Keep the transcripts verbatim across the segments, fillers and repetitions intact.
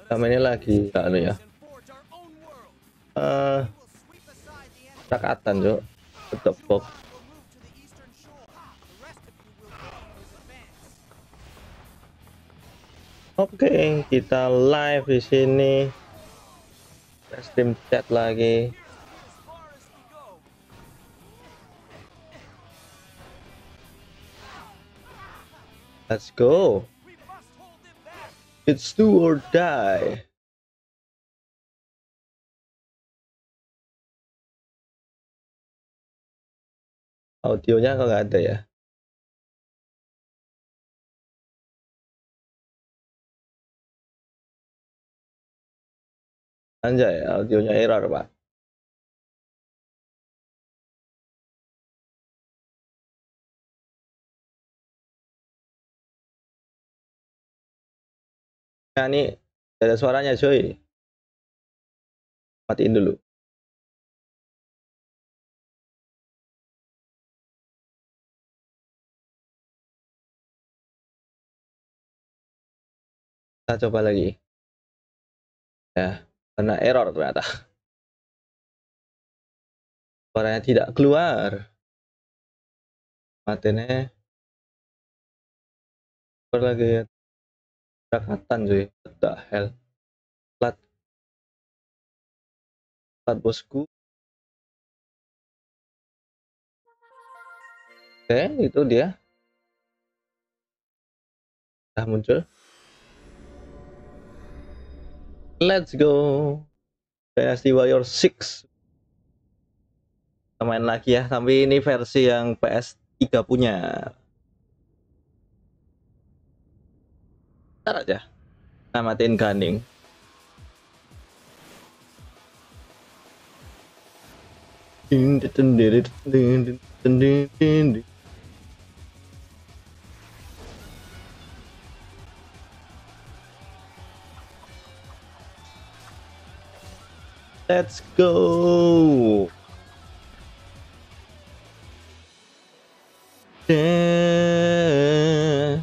Kami ini lagi anu ya. Eh, Rakatan, Cuk. Tebok. Oke, kita live di sini. Stream chat lagi. Let's go. It's do or die. Audionya kok nggak ada ya? Anjay, audionya error, Pak. Nah, ini ada suaranya, coy. Matiin dulu. Kita coba lagi. Ya, karena error ternyata. Suaranya tidak keluar. Matinnya keluar lagi ya. Rakatan, coy. What the hell? Plat, plat bosku. Oke, itu dia. Udah muncul. Let's go. Dynasty Warrior six. Kita main lagi ya, tapi ini versi yang P S tiga punya. Ntar aja. Namatin Gunning. Let's go. Yeah.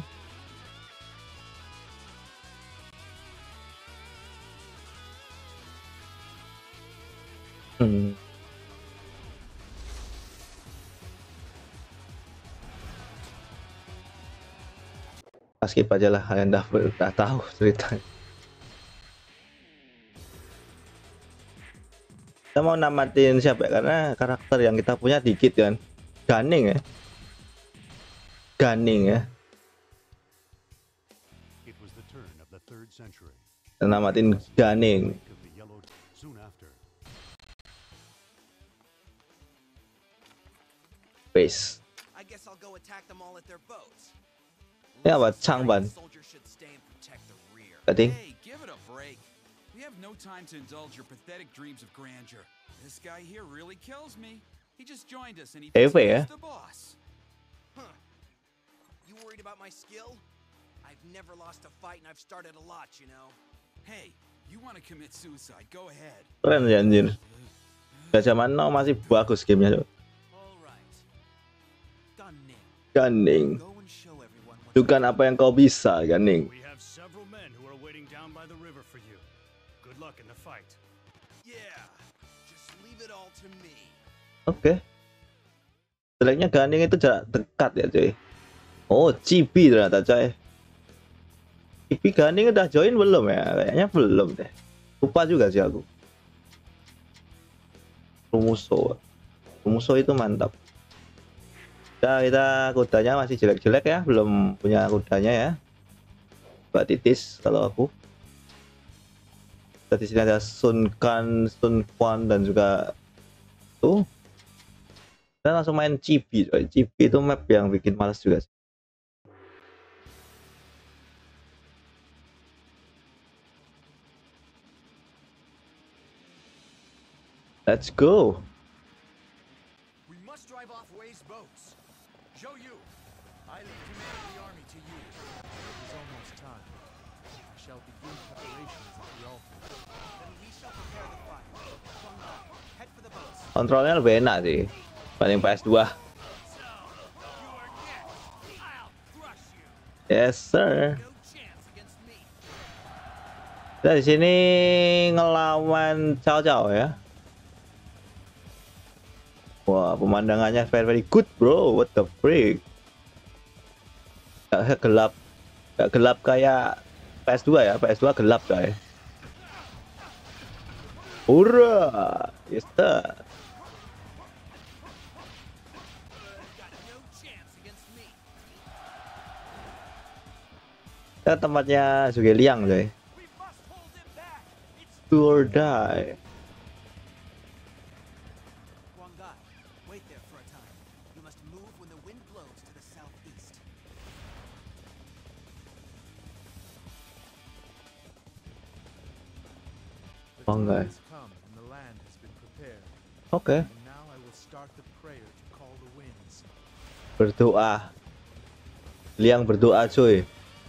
Hmm. Skip aja lah, kalian udah, udah tahu ceritanya. Kita mau namatin siapa ya? Karena karakter yang kita punya dikit kan. Gunning ya. Gunning ya. Kita namatin Gunning. Base. Ini apa? Changban. Kating. We have no time to indulge your pathetic dreams of grandeur. This guy here really kills me. He just joined us and he thinks he's the boss. Huh. You worried about my skill? I've never lost a fight and I've started a lot, you know. Hey, you want to commit suicide? Go ahead. Keren ya anjir. Gajah Mano masih bagus gamenya tuh. Gunning. Tunjukkan apa yang kau bisa, Gunning. Oke. Okay. Jeleknya Gunning itu jarak dekat ya, cuy. Oh, Chibi ternyata, coy. Chibi Gunning udah join belum ya? Kayaknya belum deh. Lupa juga sih aku. Rumuso. Rumuso itu mantap. Kita, kita kudanya masih jelek-jelek ya, belum punya kudanya ya. Mbak Titis kalau aku. Di sini ada Sun Kan, Sun Quan dan juga tuh. Kita langsung main Chibi, coy. Chibi itu map yang bikin males juga. Let's go. We must drive off Wei's boats. Zhou Yu, I leave command of the army to you. It is almost time. I shall begin preparations at the altar. Then we shall prepare the fire. Huang Gai, head for the boats. Kontrolnya lebih enak sih paling P S dua. Yes sir. Kita di sini ngelawan Cao Cao ya. Wah, pemandangannya very very good bro. What the freak? Gak gelap, gak gelap kayak P S dua ya. P S dua gelap coy. Hurrah, yes sir. Kita tempatnya Zhuge Liang coy. Do or die. Oh enggak. Oke. Okay. Berdoa. Liang berdoa cuy.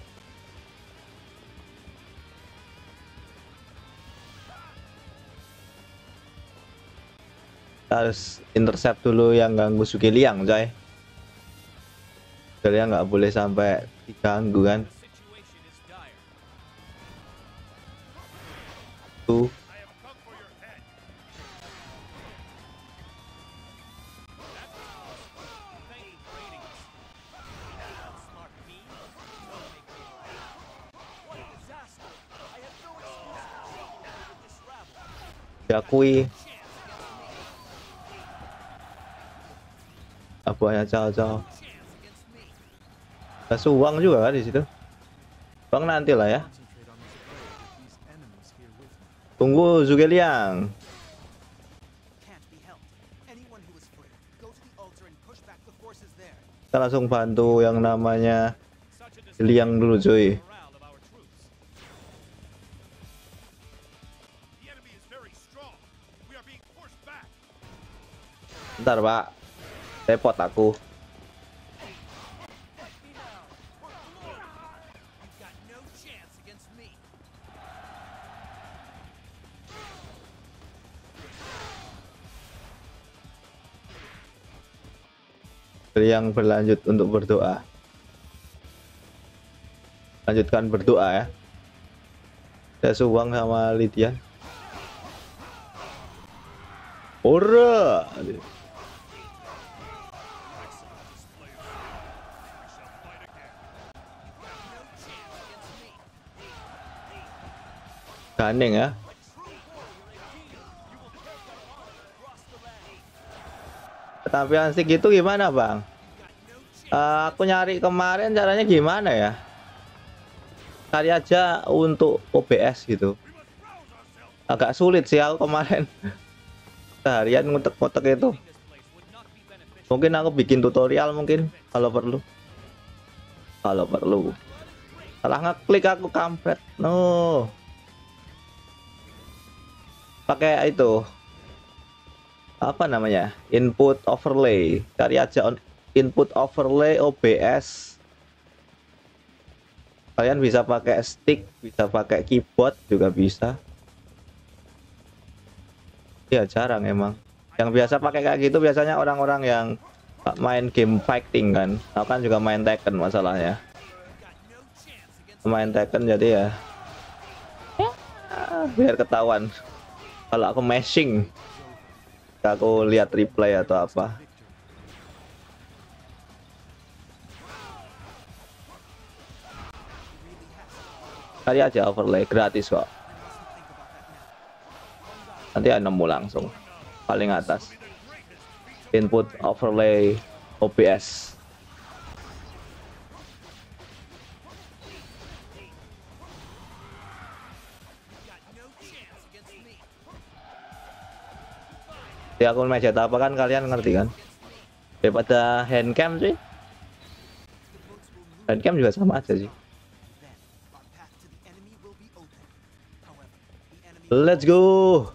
Harus intercept dulu yang ganggu Zhuge Liang coy. Zhuge Liang nggak boleh sampai diganggu kan. Tuh. Diakui apa yang Cao Cao. Kasih uang juga kan di situ. Bang nanti lah ya. Tunggu Zhuge Liang. Kita langsung bantu yang namanya Liang dulu cuy. Bentar pak, repot aku. Yang berlanjut untuk berdoa. Lanjutkan berdoa ya. Saya suwang sama Lydia. Ora. Ganing ya. Ketampilan stick itu gimana bang? Uh, aku nyari kemarin caranya gimana ya? Cari aja untuk O B S gitu. Agak sulit sih aku kemarin. Seharian ngutek-ngutek itu. Mungkin aku bikin tutorial mungkin kalau perlu. Kalau perlu. Salah ngeklik aku kampret. No. Pakai itu. Apa namanya? Input overlay. Cari aja on input overlay O B S. Kalian bisa pakai stick, bisa pakai keyboard juga bisa. Ya jarang emang. Yang biasa pakai kayak gitu biasanya orang-orang yang main game fighting kan. Aku kan juga main Tekken masalahnya. Main Tekken jadi ya, ya biar ketahuan kalau aku mashing. Aku lihat replay atau apa. Cari aja overlay gratis kok. Nanti ada nemu langsung paling atas input overlay O B S. Di akun meja apa kan kalian ngerti kan? Daripada handcam sih. Handcam juga sama aja sih. Let's go.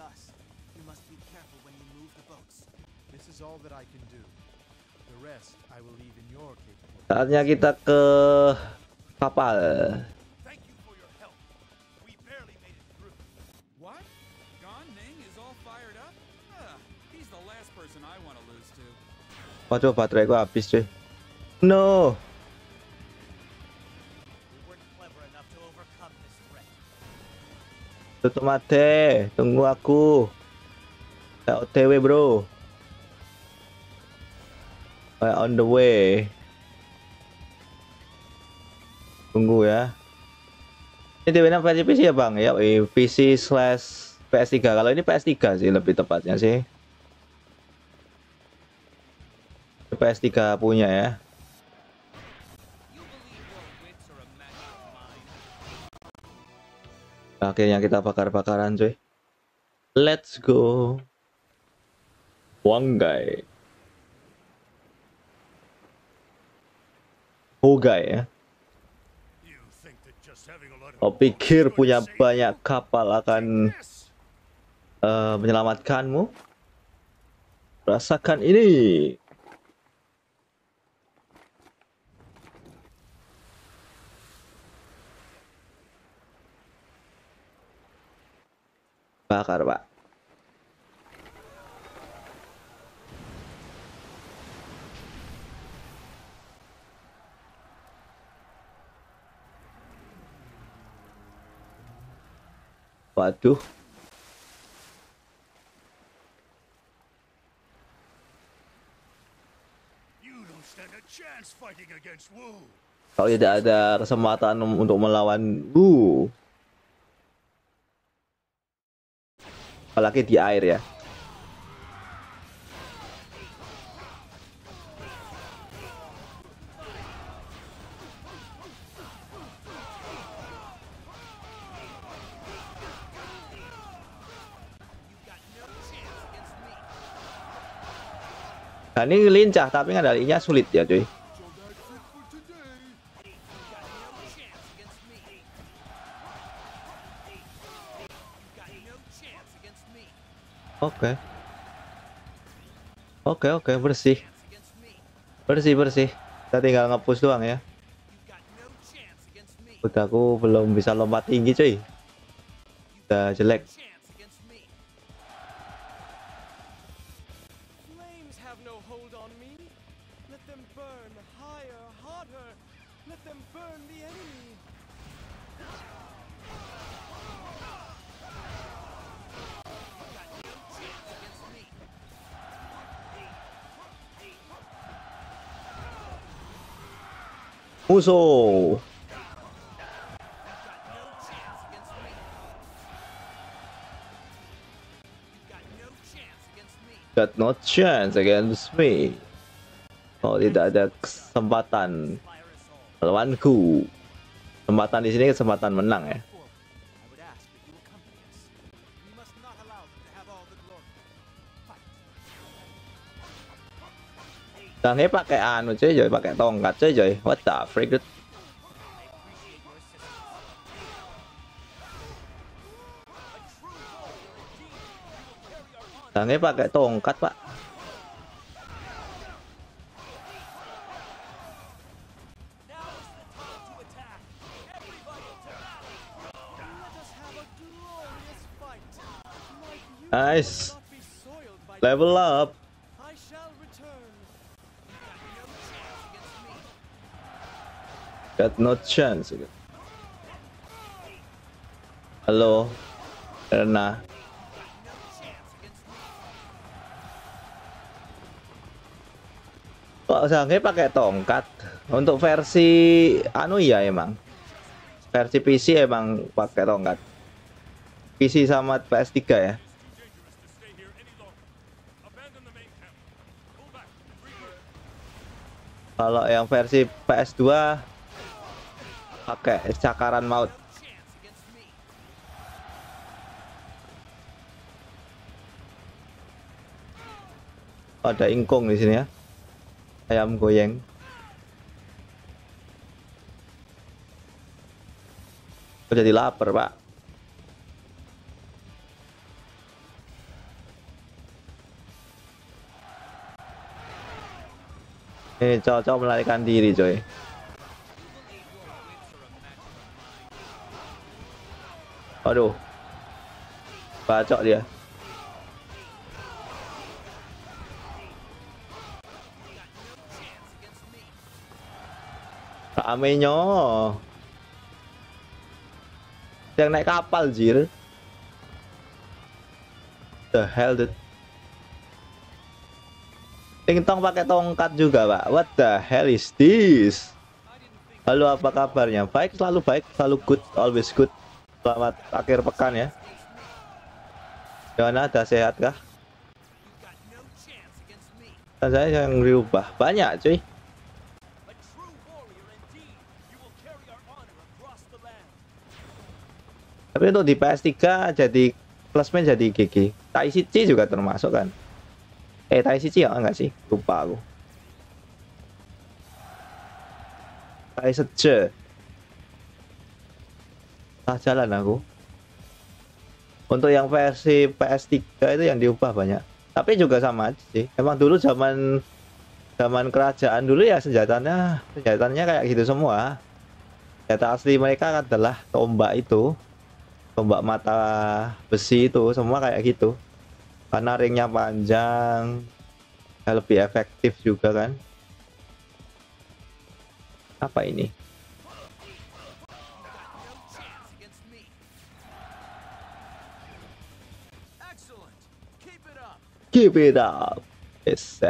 Saatnya kita ke kapal. Waduh, baterai gua habis cuy. No. Tutup mate, tunggu aku. Saya O T W bro. Saya on the way. Tunggu ya. Ini D W nya versi P C ya bang? Ya, P C slash P S tiga. Kalau ini P S tiga sih lebih tepatnya sih. P S tiga punya ya. Akhirnya kita bakar-bakaran cuy. Let's go. Wanggai. Hogai ya. Kau pikir punya banyak kapal akan uh, menyelamatkanmu? Rasakan ini. Bakar, Pak. Waduh. Kalau tidak ada kesempatan untuk melawan Wu, apalagi di air ya. Nah, ini lincah tapi ngendalinya sulit ya cuy. Oke. Oke oke bersih. Bersih bersih. Kita tinggal nge-push doang ya. Udah aku belum bisa lompat tinggi cuy. Udah jelek. Musuh. Got no chance against me. Oh, tidak ada kesempatan melawanku. Kesempatan di sini kesempatan menang ya. Jangan pakai anu cuy, joy pakai tongkat cuy, joy. What the freak? Jangan pakai tongkat, Pak. Nice. Level up. Got no chance. Halo, karena kok Sanghe pakai tongkat untuk versi anu ya emang versi P C emang pakai tongkat P C sama P S tiga ya. Kalau yang versi P S dua pakai cakaran maut. Ada ingkung di sini ya. Ayam goyeng. Aku jadi lapar, Pak. Ini cocok melarikan diri, coy. Aduh. Bacok dia. Ramenya. Yang naik kapal, jir. The hell dude. Ting-tong pakai tongkat juga pak. What the hell is this? Halo, apa kabarnya? Baik, selalu baik, selalu good, always good. Selamat akhir pekan ya. Gimana, ada sehat kah? Dan saya yang diubah banyak cuy. Tapi untuk di P S tiga jadi plusmen jadi G G. Tai Shichi juga termasuk kan? Eh, Tai Shichi ya enggak sih? Lupa aku. Tai Shichi. Ah, jalan aku. Untuk yang versi P S tiga itu yang diubah banyak. Tapi juga sama aja sih. Emang dulu zaman zaman kerajaan dulu ya senjatanya senjatanya kayak gitu semua. Senjata asli mereka adalah tombak itu. Tombak mata besi itu semua kayak gitu. Karena ringnya panjang, lebih efektif juga kan. Apa ini? Keep it up. Yes.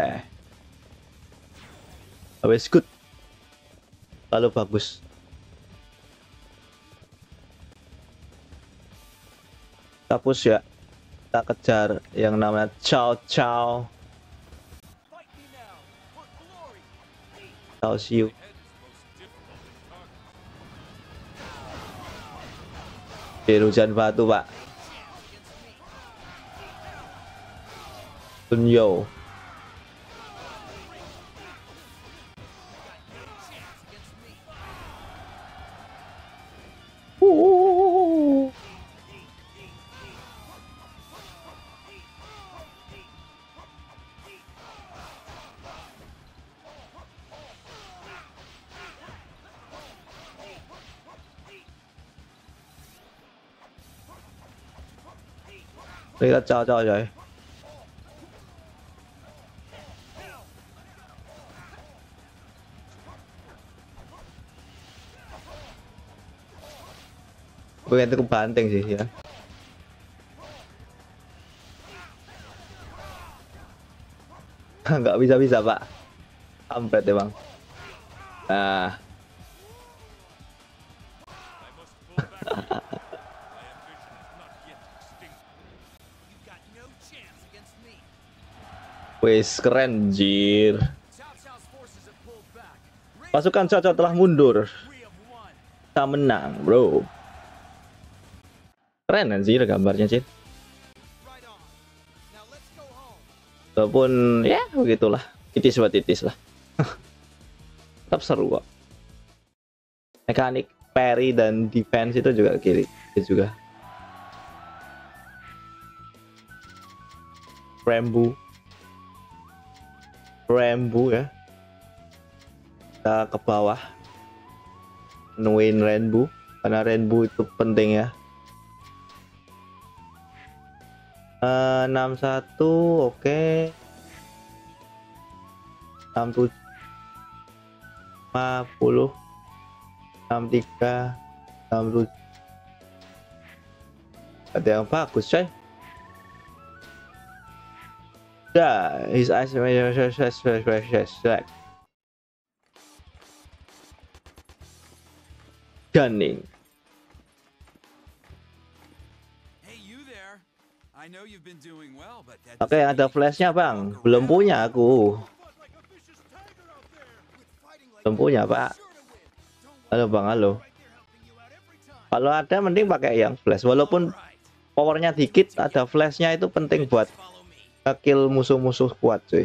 Always good. Lalu bagus. Kita push ya. Kita kejar yang namanya Chow Chow. Chow Siu. Hujan batu pak. Tunyo. Uh. Kita caw-caw coy. Pengen itu kebanting sih ya. Nggak bisa-bisa pak. Ampret ya bang. Nah. Wes keren jir. Pasukan Cao telah mundur. Kita menang bro. Keren anjir gambarnya sih. Walaupun ya begitulah, titis buat titis lah. Tetap seru kok. Mekanik parry dan defense itu juga kiri itu juga. Rambo, Rambo ya. Kita ke bawah, nemuin Rainbow karena Rainbow itu penting ya. Uh, enam satu oke okay. enam tujuh lima puluh enam tiga enam tujuh ada yang bagus coy. Ya his eyes select gunning. Oke, okay, ada flashnya bang. Belum punya aku. Belum punya pak. Halo bang, halo. Kalau ada mending pakai yang flash. Walaupun powernya dikit, ada flashnya itu penting buat kill musuh-musuh kuat cuy.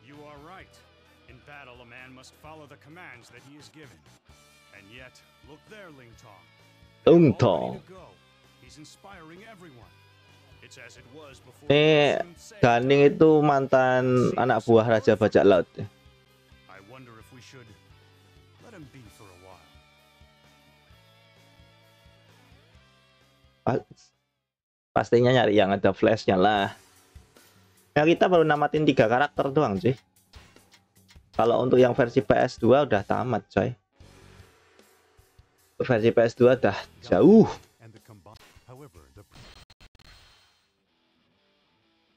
Ling Tong. Ini Gunning itu mantan anak buah Raja Bajak Laut. Pastinya nyari yang ada flashnya lah. Ya kita baru namatin tiga karakter doang sih. Kalau untuk yang versi P S dua udah tamat coy. Versi P S dua udah jauh.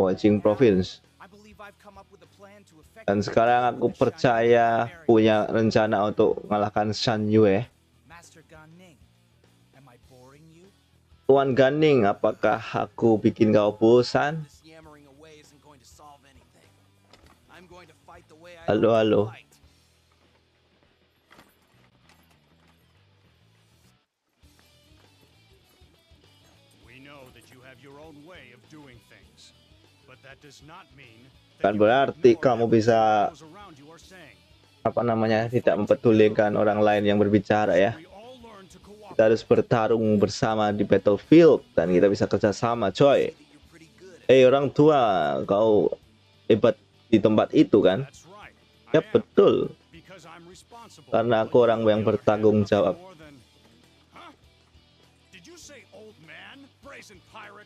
Wow, Jing Province. I believe I've come up with a plan to Dan effectively sekarang aku percaya punya rencana untuk mengalahkan Shan Yue. Master Gan Ning. Am I boring you? Tuan Ganing, apakah aku bikin kau bosan? This yammering away isn't going to solve anything. I'm going to fight the way I Halo, always halo. fight. We know that you have your own way of doing things, but that does not mean Kan that you can berarti ignore kamu everything bisa those around you are saying. apa namanya tidak mempedulikan orang lain yang berbicara ya. We all learn to cooperate. Kita harus bertarung bersama di battlefield dan kita bisa kerjasama, coy. You're pretty good at Eh orang tua, kau hebat di tempat itu kan? That's right. Ya I am, betul. because I'm responsible. Karena aku But orang you, yang on the other bertanggung hand, jawab. more than- Huh? Did you say old man, brazen pirate?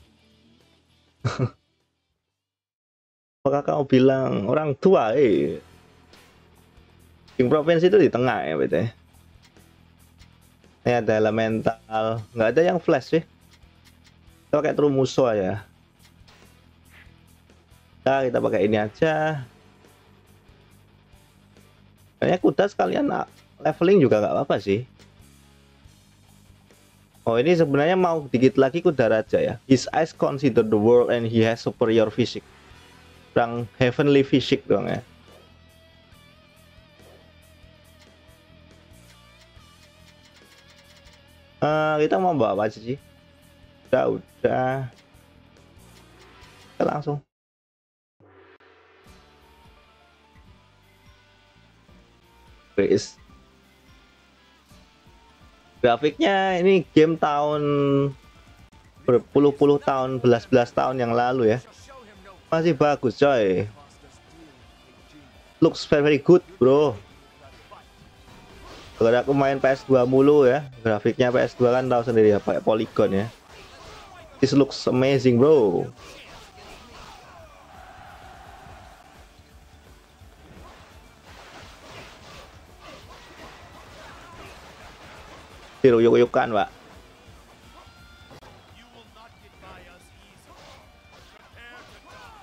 Apakah kau bilang orang tua? Eh, King Province itu di tengah ya, bete. Ini ada elemental, nggak ada yang flash sih. Kita pakai True Muso aja. Nah, kita pakai ini aja. Kayaknya kuda sekalian ah, leveling juga nggak apa-apa sih. Oh, ini sebenarnya mau dikit lagi kuda raja ya. His eyes consider the world and he has superior physique. Kurang heavenly physique dong ya. Uh, kita mau bawa apa aja sih? Udah, udah. Kita langsung. Guys. Grafiknya ini game tahun berpuluh-puluh tahun, belas-belas tahun yang lalu ya. show him no Masih bagus, coy. cost us dearly, King G. Looks very good, bro. Kalau aku main P S dua mulu ya, grafiknya P S dua kan tahu sendiri ya, pakai polygon ya. This looks amazing, bro. Diruyuk-ruyukan, Pak. You will not get by us easily. Prepare to die.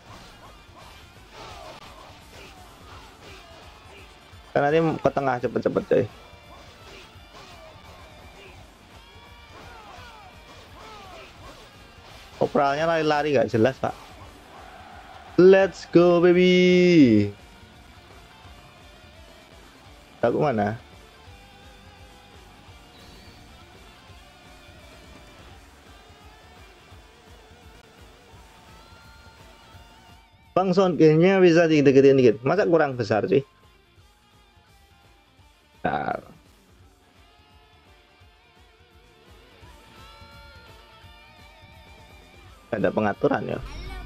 Karena ini ke tengah cepet-cepet, coy. Operalnya lari-lari gak jelas, Pak. Let's go, baby. Aku mana? Bang Son, kayaknya bisa dideketin dikit. Masa kurang besar sih? Nah. Ada pengaturan ya.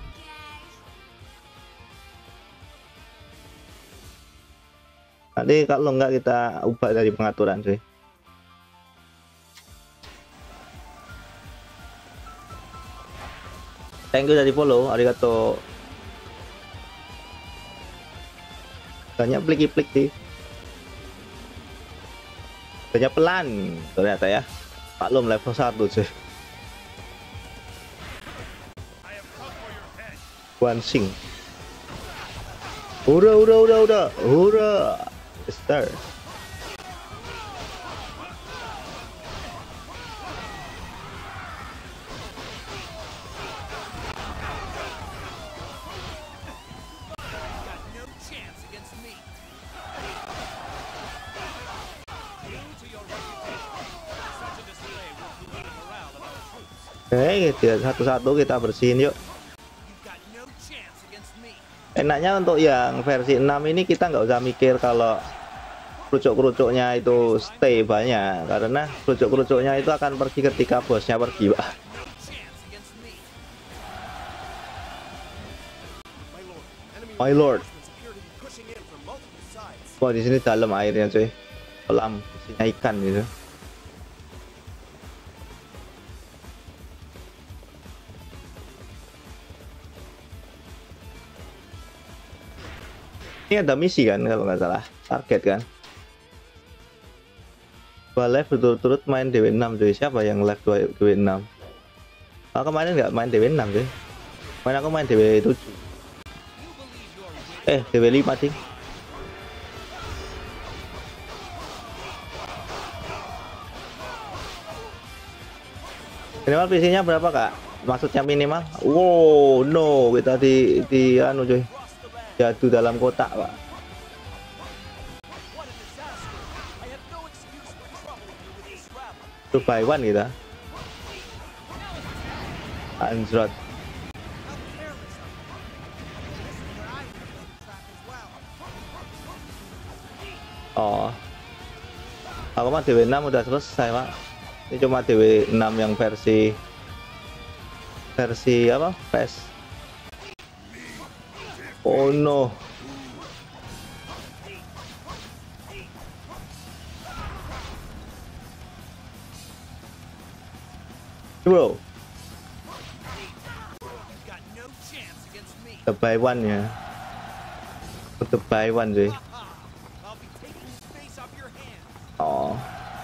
Nanti kalau nggak kita ubah dari pengaturan sih. Thank you dari follow, arigato. Banyak plik-plik sih. Banyak pelan ternyata ya. Maklum level satu sih. I have come for your head. One sing. Ura ura ura ura ura. Star. Got no chance against me. Due to your reputation, such a display will pollute the morale of our troops. Oke, kita satu-satu kita bersihin yuk. You've got no chance against me. Enaknya untuk yang versi enam ini kita nggak usah mikir kalau kerucuk-kerucuknya itu stay banyak, karena kerucuk-kerucuknya itu akan pergi ketika bosnya pergi, Pak. No chance against me. My lord, enemy My lord. reinforcements appear to be pushing in from multiple sides. Wah, di sini dalam airnya, cuy. Kolam isinya ikan gitu. Ini ada misi kan kalau nggak salah, target kan. Dua live berturut-turut main D W enam, cuy. Siapa yang live dua D W enam? Oh, kemarin nggak main D W enam, cuy. Main aku main D W tujuh. Eh, D W lima ding. Minimal P C-nya berapa, Kak? Maksudnya minimal? Wow, no, kita di di anu coy. Jatuh dalam kotak, Pak. Two by one kita. Anjrot. Oh. Aku mah D W enam udah selesai, Pak. Ini cuma D W enam yang versi versi apa? P E S. Oh no. Bro. The buy one ya. The buy one sih. Oh.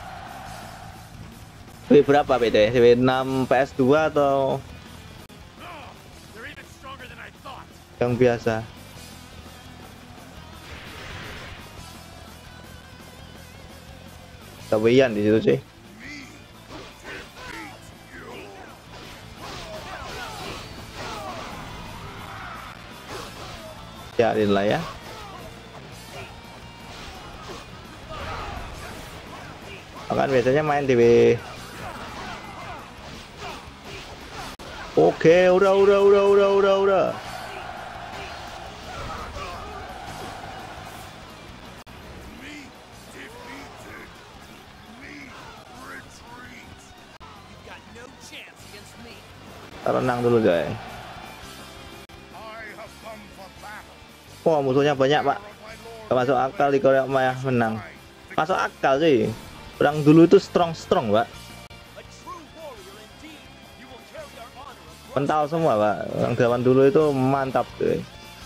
W berapa beda? W enam P S dua atau yang biasa? Tawian di situ sih. Biarin lah ya. Kan biasanya main D W. Oke, udah udah udah udah udah udah. Renang dulu guys. Wah, musuhnya banyak, Pak. Gak masuk akal di Korea Maya menang. Masuk akal sih. Perang dulu itu strong-strong, Pak. Mental semua, Pak. Orang zaman dulu itu mantap tuh.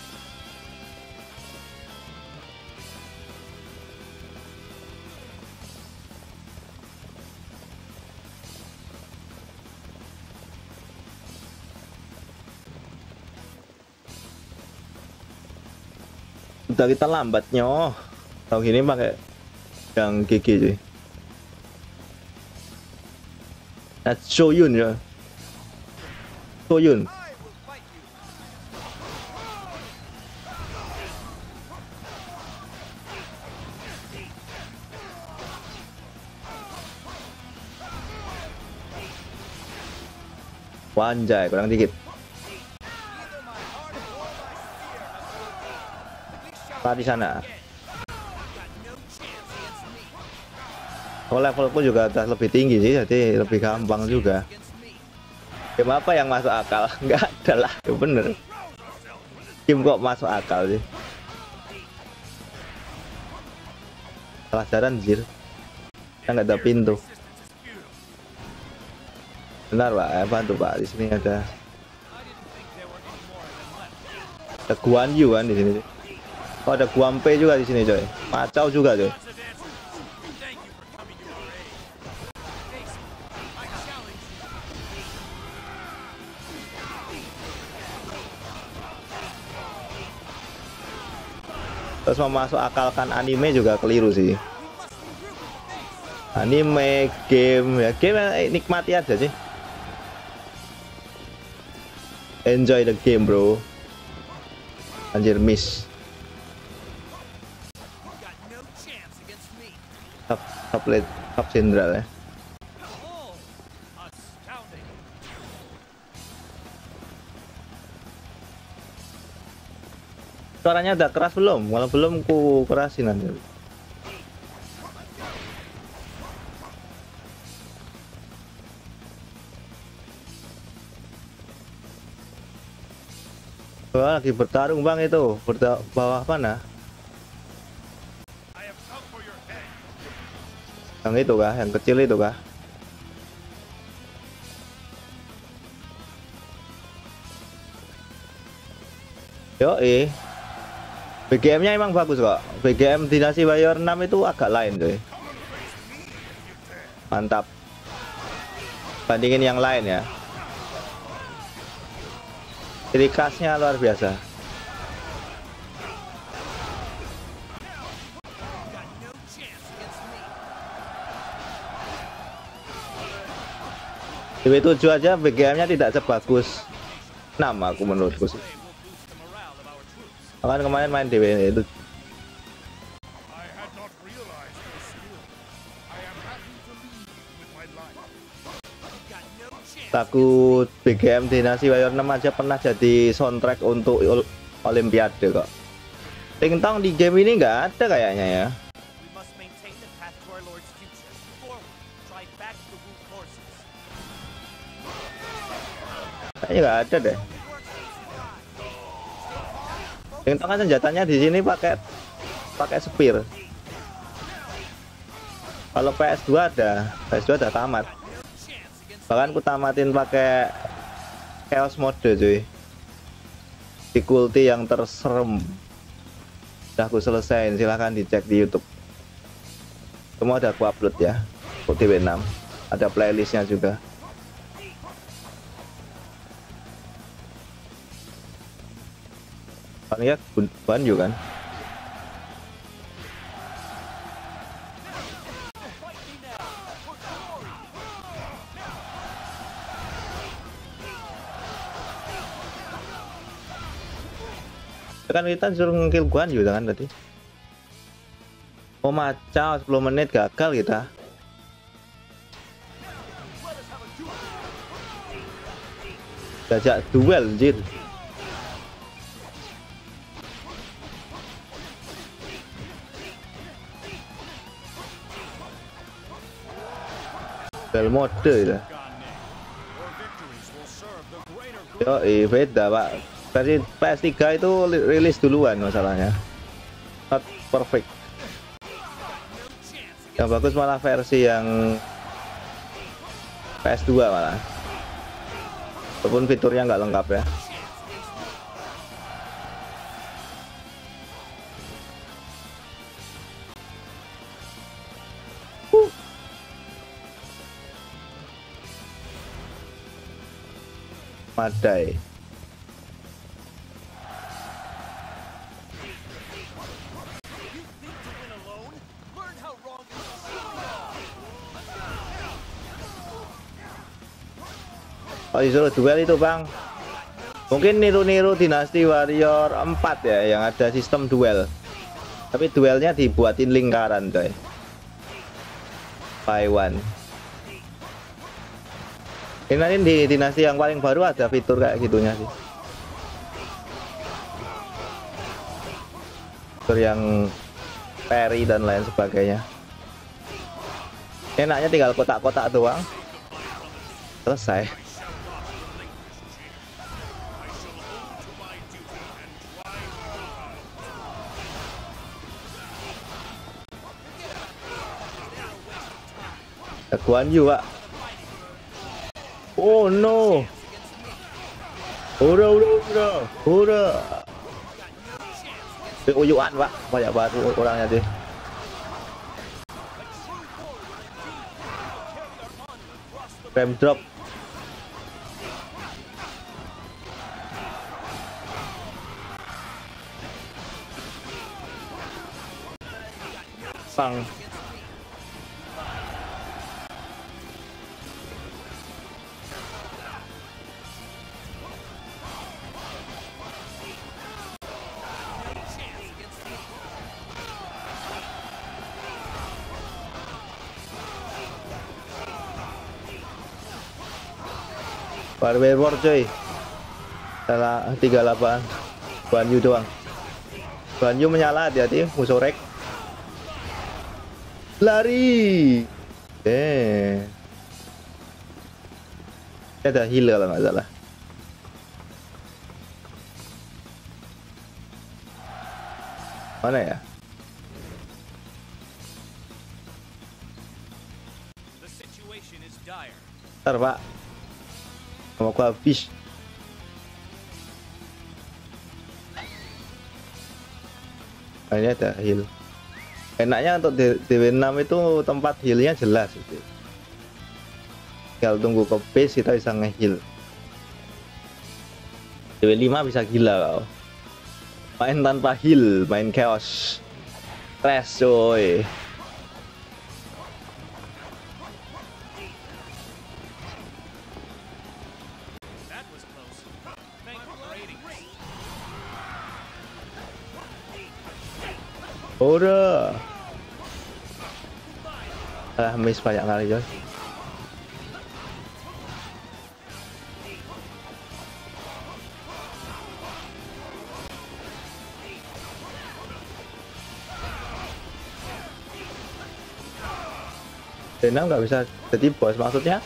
Udah kita lambatnya. Tahu gini pakai yang G G sih. Nah, Shoyun ya. Shoyun. Wanjay, kurang dikit. Di sana. Oh, levelku juga udah lebih tinggi sih, jadi lebih gampang juga. Game apa yang masuk akal? Nggak ada lah, ya bener. Game kok masuk akal sih? Salah jalan anjir. Kita nggak ada pintu. Benar, Pak. Eh, bantu, Pak. Di sini ada. Ada Guan Yu kan di sini. Oh, ada Guampe juga di sini, coy. Macau juga, coy. Terus memasuk akalkan anime juga keliru sih. Anime, game, ya game nikmati aja sih. Enjoy the game, bro. Anjir, miss. Top, top late, top jenderal ya. Suaranya udah keras belum? Kalau belum ku kerasin nanti. Wah, lagi bertarung bang itu, berda bawah mana? Yang itu kah? Yang kecil itu kah? Yoi. B G M-nya emang bagus kok. B G M Dinasti Warrior enam itu agak lain coy. Mantap. Bandingin yang lain ya. Ciri khasnya luar biasa. D W tujuh aja B G M-nya tidak sebagus enam aku menurutku sih. Kan kemarin main D W itu lagu B G M Dynasty Warrior enam aja pernah jadi soundtrack untuk Olimpiade kok. Ting tong di game ini nggak ada kayaknya ya. Kayaknya nggak ada deh. Ting tong kan senjatanya di sini pakai pakai spear. Kalau P S dua ada, P S dua udah tamat. Bahkan ku tamatin pakai chaos mode cuy. Difficulty yang terserem. Udah aku selesaiin, silahkan dicek di YouTube. Semua udah aku upload ya. Untuk D W enam. Ada playlistnya juga. Kan ya Banyu kan. Kan kita suruh ngekill Guan Yu kan tadi. Oh macam sepuluh menit gagal kita. Jajak duel anjir. Duel mode itu. Yo, beda pak. Versi P S tiga itu rilis duluan masalahnya. Not perfect. Yang bagus malah versi yang P S dua malah. Walaupun fiturnya nggak lengkap ya. Uh. Madai. Oh disuruh duel itu bang. Mungkin niru-niru Dynasty Warrior empat ya, yang ada sistem duel. Tapi duelnya dibuatin lingkaran coy. By one. Ini nanti di Dynasty yang paling baru ada fitur kayak gitunya sih. Fitur yang parry dan lain sebagainya. Enaknya tinggal kotak-kotak doang. Selesai. Guan Yu pak. Oh no. Udah udah udah udah. Uyuan pak, banyak banget orangnya sih. Frame drop. Bang. Barber War coy. Salah tiga puluh delapan. Guan Yu doang. Guan Yu menyala, hati-hati musuh rek. Lari. Eh. Ada healer kalau nggak salah. Mana ya? Ntar pak. Mau aku habis. Nah, ini ada heal. Enaknya untuk D W enam itu tempat healnya jelas gitu. Tinggal tunggu ke base kita bisa nge-heal. D W lima bisa gila kau. Main tanpa heal, main chaos. Crash coy. Udah. Ah, miss banyak kali coy. Dena nggak bisa jadi bos maksudnya?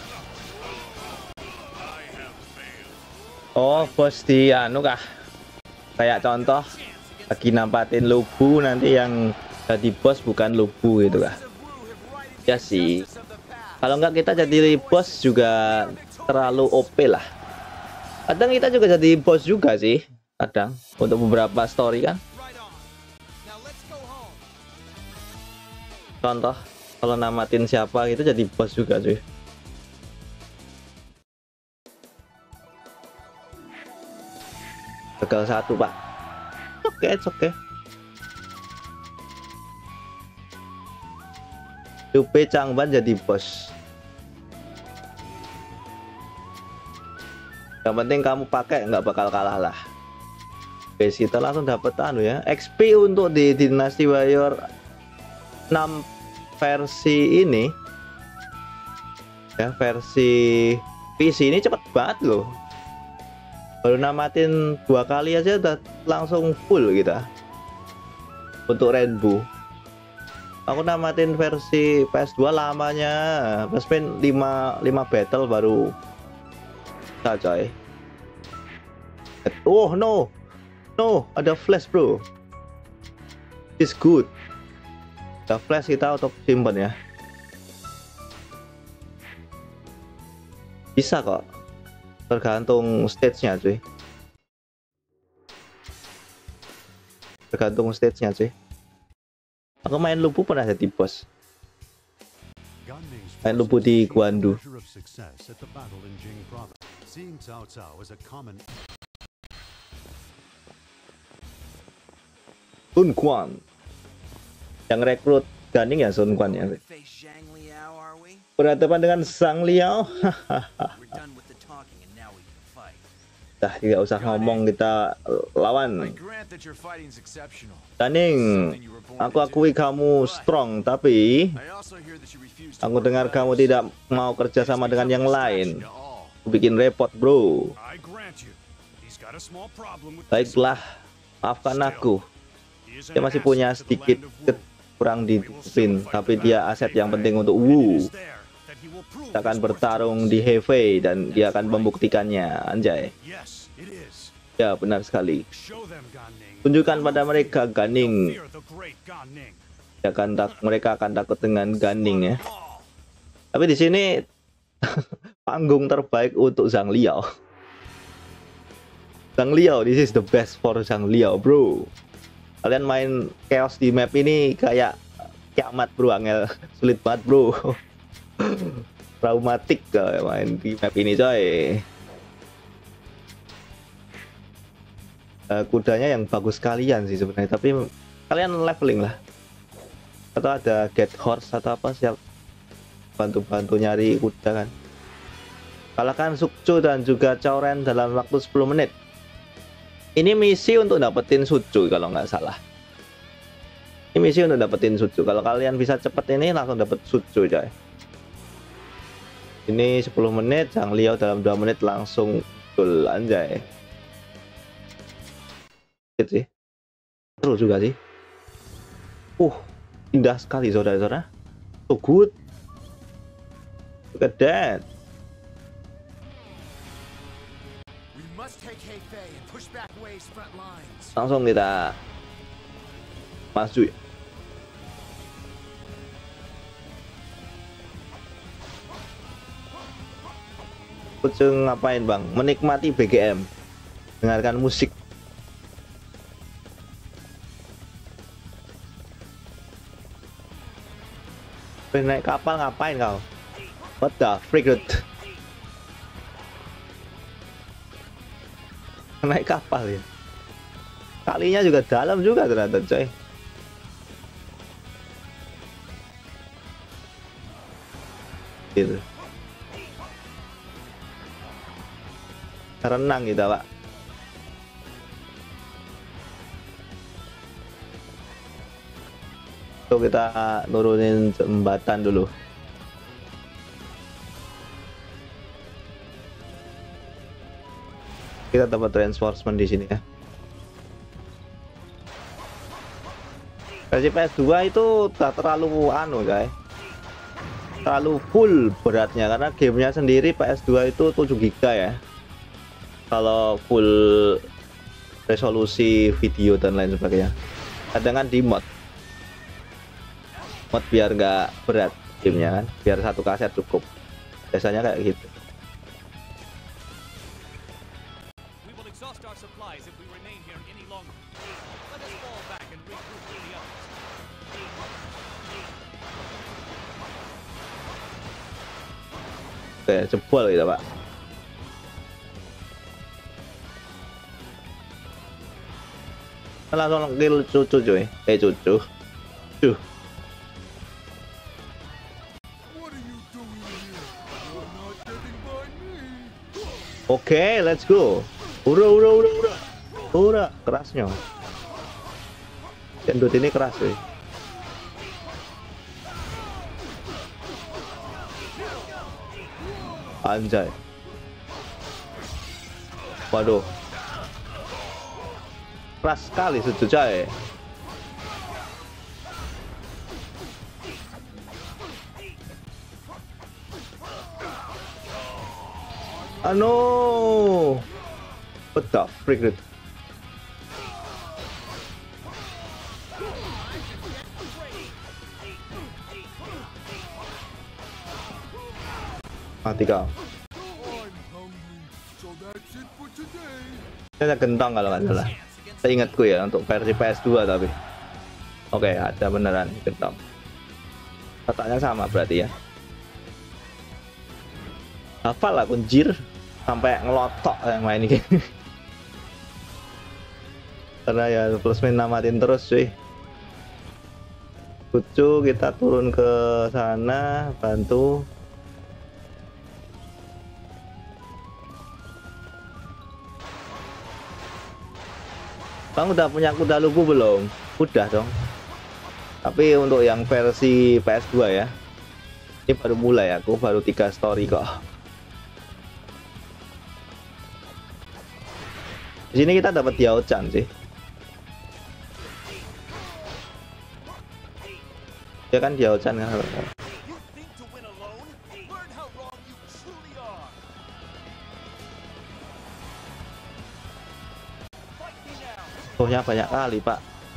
Oh, bos di anu kah? Kayak contoh lagi nampatin lubu, nanti yang jadi bos bukan lubu gitu kah? Ya sih. Kalau nggak kita jadi bos juga terlalu O P lah. Kadang kita juga jadi bos juga sih. Kadang untuk beberapa story kan. Contoh kalau namatin siapa gitu jadi bos juga cuy. Gagal satu pak. Oke, okay, oke. Okay. Yupe Changban jadi bos. Yang penting kamu pakai nggak bakal kalah lah. Oke, kita langsung dapat anu ya. X P untuk di Dynasty Warrior enam versi ini ya, versi P C ini cepet banget loh. Baru namatin dua kali aja udah langsung full kita untuk Rainbow. Aku namatin versi P S dua lamanya plus main lima, lima battle baru bisa coy. Oh no no, ada flash bro. It's good. Ada flash, kita auto simpan ya. Bisa kok, tergantung stage-nya cuy. Tergantung stage-nya cuy. Aku main lubu pernah jadi bos. Main lubu di Guandu. Sun Quan. Yang rekrut Ganing ya Sun Quan ya. Berhadapan dengan Zhang Liao. Dah tidak usah ngomong, kita lawan. Ganing, aku akui kamu strong, tapi aku dengar kamu tidak mau kerja sama dengan yang lain. Aku bikin repot bro. Baiklah, maafkan aku. Dia masih punya sedikit kurang disiplin, tapi dia aset yang penting untuk Wu. Kita akan bertarung di Hefei dan dia akan membuktikannya, anjay. Ya benar sekali. Tunjukkan pada mereka Ganing. Ya, akan tak, mereka akan takut dengan Ganing ya. Tapi di sini panggung terbaik untuk Zhang Liao. Zhang Liao, this is the best for Zhang Liao bro. Kalian main chaos di map ini kayak kiamat bro, angel sulit banget bro. Traumatik kalau main di map ini coy. Uh, kudanya yang bagus kalian sih sebenarnya, tapi kalian leveling lah. Atau ada get horse atau apa, siap bantu-bantu nyari kuda kan. Kalahkan Sukcu dan juga Cao Ren dalam waktu sepuluh menit. Ini misi untuk dapetin Sucu kalau nggak salah. Ini misi untuk dapetin Sucu. Kalau kalian bisa cepet ini langsung dapet Sucu coy. Ini sepuluh menit, Zhang Liao dalam dua menit langsung full, anjay. Sih. Seru juga sih. Uh, indah sekali saudara-saudara. So good. Look at that. Langsung kita maju ya. Kucing ngapain bang? Menikmati B G M, dengarkan musik. Naik kapal ngapain kau? What the freak dude? naik kapal ya. Kalinya juga dalam juga ternyata coy. Gitu. Renang kita pak. So kita nurunin jembatan dulu. Kita dapat reinforcement di sini ya. Versi P S dua itu tak terlalu anu guys, terlalu full beratnya karena gamenya sendiri P S dua itu tujuh giga ya. Kalau full resolusi video dan lain sebagainya. Kadang kan di mod, mod biar nggak berat gamenya kan, biar satu kaset cukup. Biasanya kayak gitu. Oke, jebol gitu pak. Langsung kill cucu cuy, eh cucu, cuh. Oke, okay, let's go. Ura, ura, ura, ura, ura, kerasnya. Gendut ini keras cuy. Anjay. Waduh. Keras sekali sejujurnya. Ah no. What the freak dude? Mati kau. Saya gentong kalau nggak salah. Saya ingatku ya untuk versi P S dua tapi. Oke, ada beneran gentong. Letaknya sama berarti ya. Hafal lah kunjir sampai ngelotok yang main ini. Karena ya plus main namatin terus cuy. Kucu kita turun ke sana bantu. Bang udah punya kuda lugu belum? Udah dong. Tapi untuk yang versi P S dua ya. Ini baru mulai, aku baru tiga story kok. Di sini kita dapat Diao-chan sih. Ya kan Diao-chan kan. Musuhnya banyak kali pak.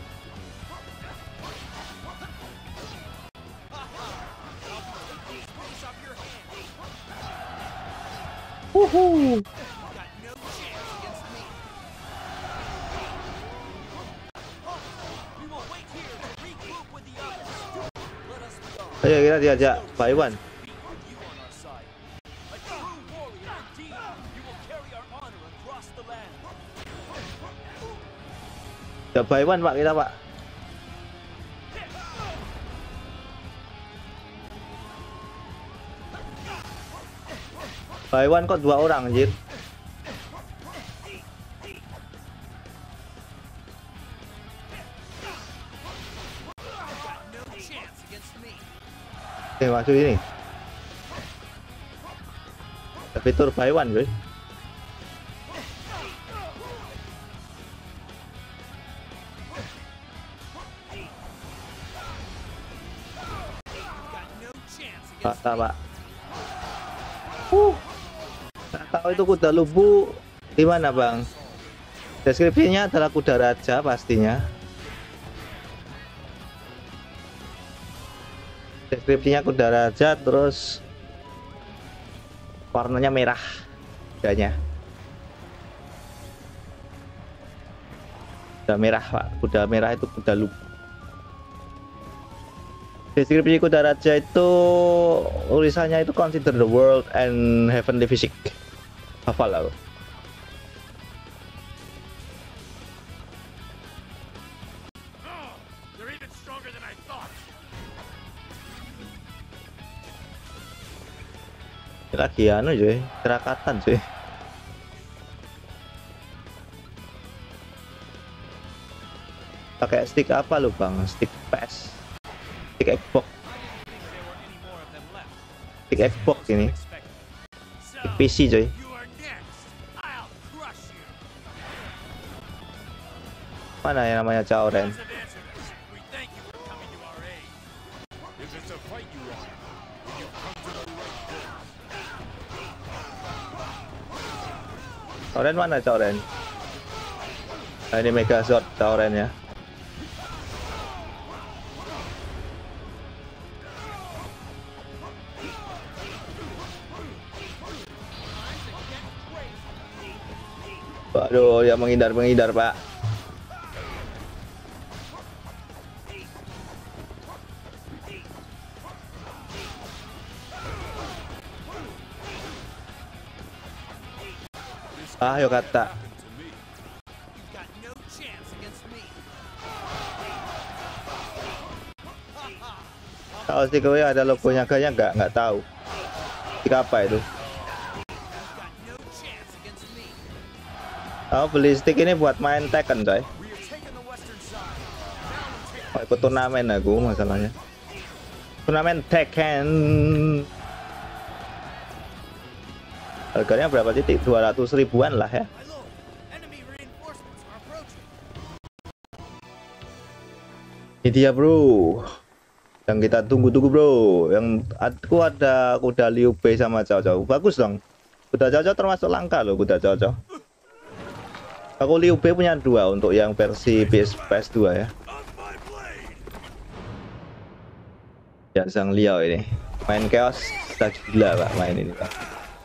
Uhu. Ayo kita diajak buy one. Ya buy one pak kita pak. Buy one kok dua orang anjir. Oke masuk ini. Tapi tur buy one guys. Pak, pak. Uh, nggak tahu itu kuda lubu di mana bang? Deskripsinya adalah kuda raja pastinya. Deskripsinya kuda raja, terus warnanya merah, kudanya. Kuda merah pak, kuda merah itu kuda lubu. Deskripsi kuda raja itu tulisannya itu consider the world and heavenly physics. Hafal aku. stronger than I thought. Lagi anu cuy, kerakatan cuy. Pakai stick apa lu bang? Stick P S, stick Xbox, stick Xbox ini, stick P C cuy. Mana yang namanya Chaoren? Chaoren mana Chaoren? Nah, ini Megazord Chaoren ya. Waduh, ya menghindar-menghindar, Pak. Ah, yo kata. Tahu stick gue ada logonya kayaknya nggak nggak tahu. Stick apa itu? Oh, beli stick ini buat main Tekken coy. Oh, ikut turnamen aku masalahnya. Turnamen Tekken. Harganya berapa titik? dua ratus ribuan lah ya. Ini dia bro, yang kita tunggu-tunggu bro. Yang aku ada kuda Liu Bei sama Cao Cao. Bagus dong. Kuda Cao Cao termasuk langka loh, kuda Cao Cao. Aku Liu Bei punya dua untuk yang versi P S dua ya. Ya Zhang Liao ini main chaos tak gila pak main ini pak.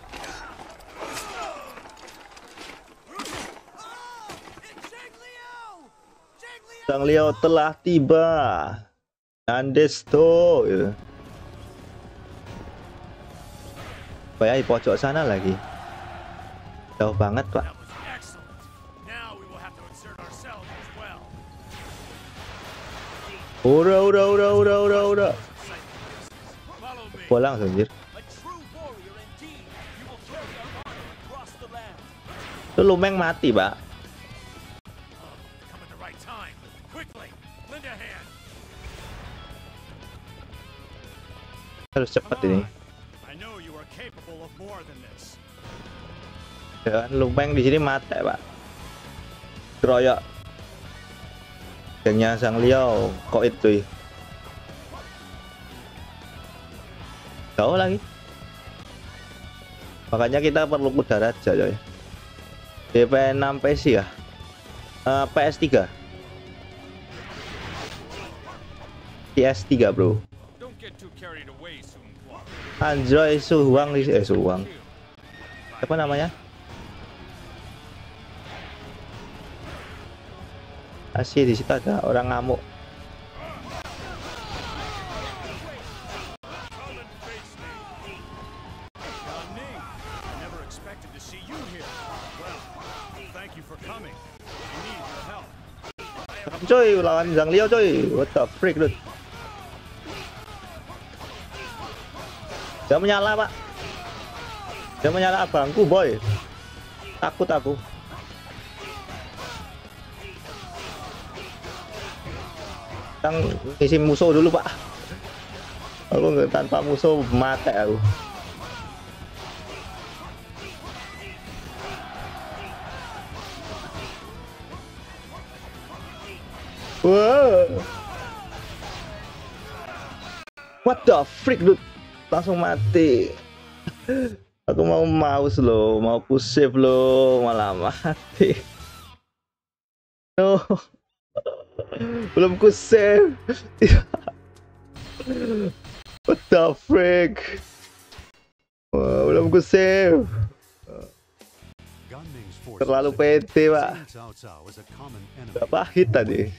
Zhang Liao telah tiba. Nandesto gitu. Kayak di pojok sana lagi. Jauh banget pak. Udah udah udah udah udah udah. Pulang anjir. Itu Lumeng mati pak. Harus cepat ini. Dan Lumeng di sini mati pak. Keroyok. Gengnya Zhang Liao kok itu. Jauh lagi. Makanya kita perlu kuda raja coy. D P enam P C ya. Uh, P S tiga. P S tiga bro. Android Suhuang di eh Suhuang. Apa namanya? Asih di situ ada orang ngamuk. Coy lawan Zhang Liao coy. What the freak dude. Dia menyala pak. Dia menyala abangku boy. Takut aku. Yang isi musuh dulu pak. Aku nggak tanpa musuh mati aku. Wow. What the freak dude. Langsung mati. Aku mau mouse loh, mau push save loh, malah mati. No. Belum ku save. What the freak. Wah, belum ku save. Terlalu P T pak. Berapa hit tadi?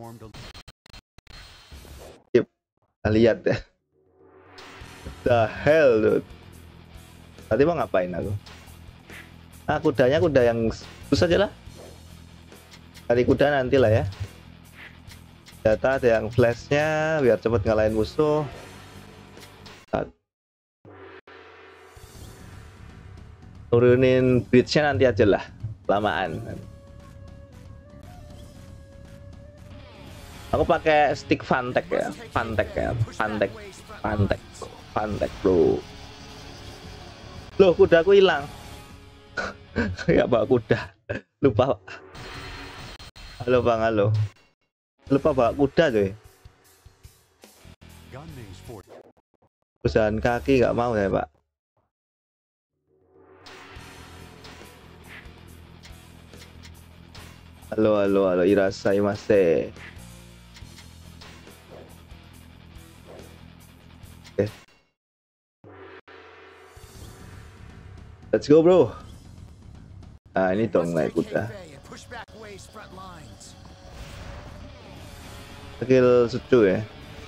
Kita lihat ya. The hell dude. Tadi mau ngapain aku? Ah kudanya kuda yang susah aja lah. Cari kuda nanti lah ya. Data ada yang flashnya biar cepet ngalahin musuh. Turunin bridge-nya nanti aja lah, lamaan. Aku pakai stick Fantek ya, Fantek ya, Fantek, Fantek, Fantek bro. Loh, kudaku hilang. Ya bawa kuda, lupa. Halo bang, halo. Lupa bawa kuda coy. Perusahaan kaki nggak mau ya pak. Halo, halo, halo, irashaimase. Oke. Let's go, bro. Nah, ini dong naik kuda. Skill secu ya.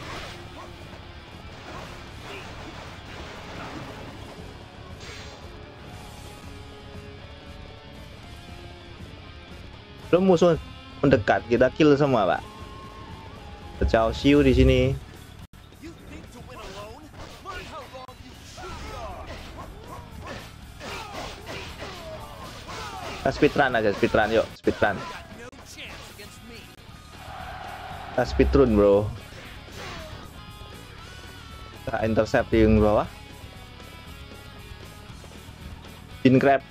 Belum musuh mendekat, kita kill semua, Pak. Ciao Xiu di sini. Kita speedrun aja, speedrun yuk, speedrun. Kita speedrun, bro. Kita intercept di bawah. Jin crab.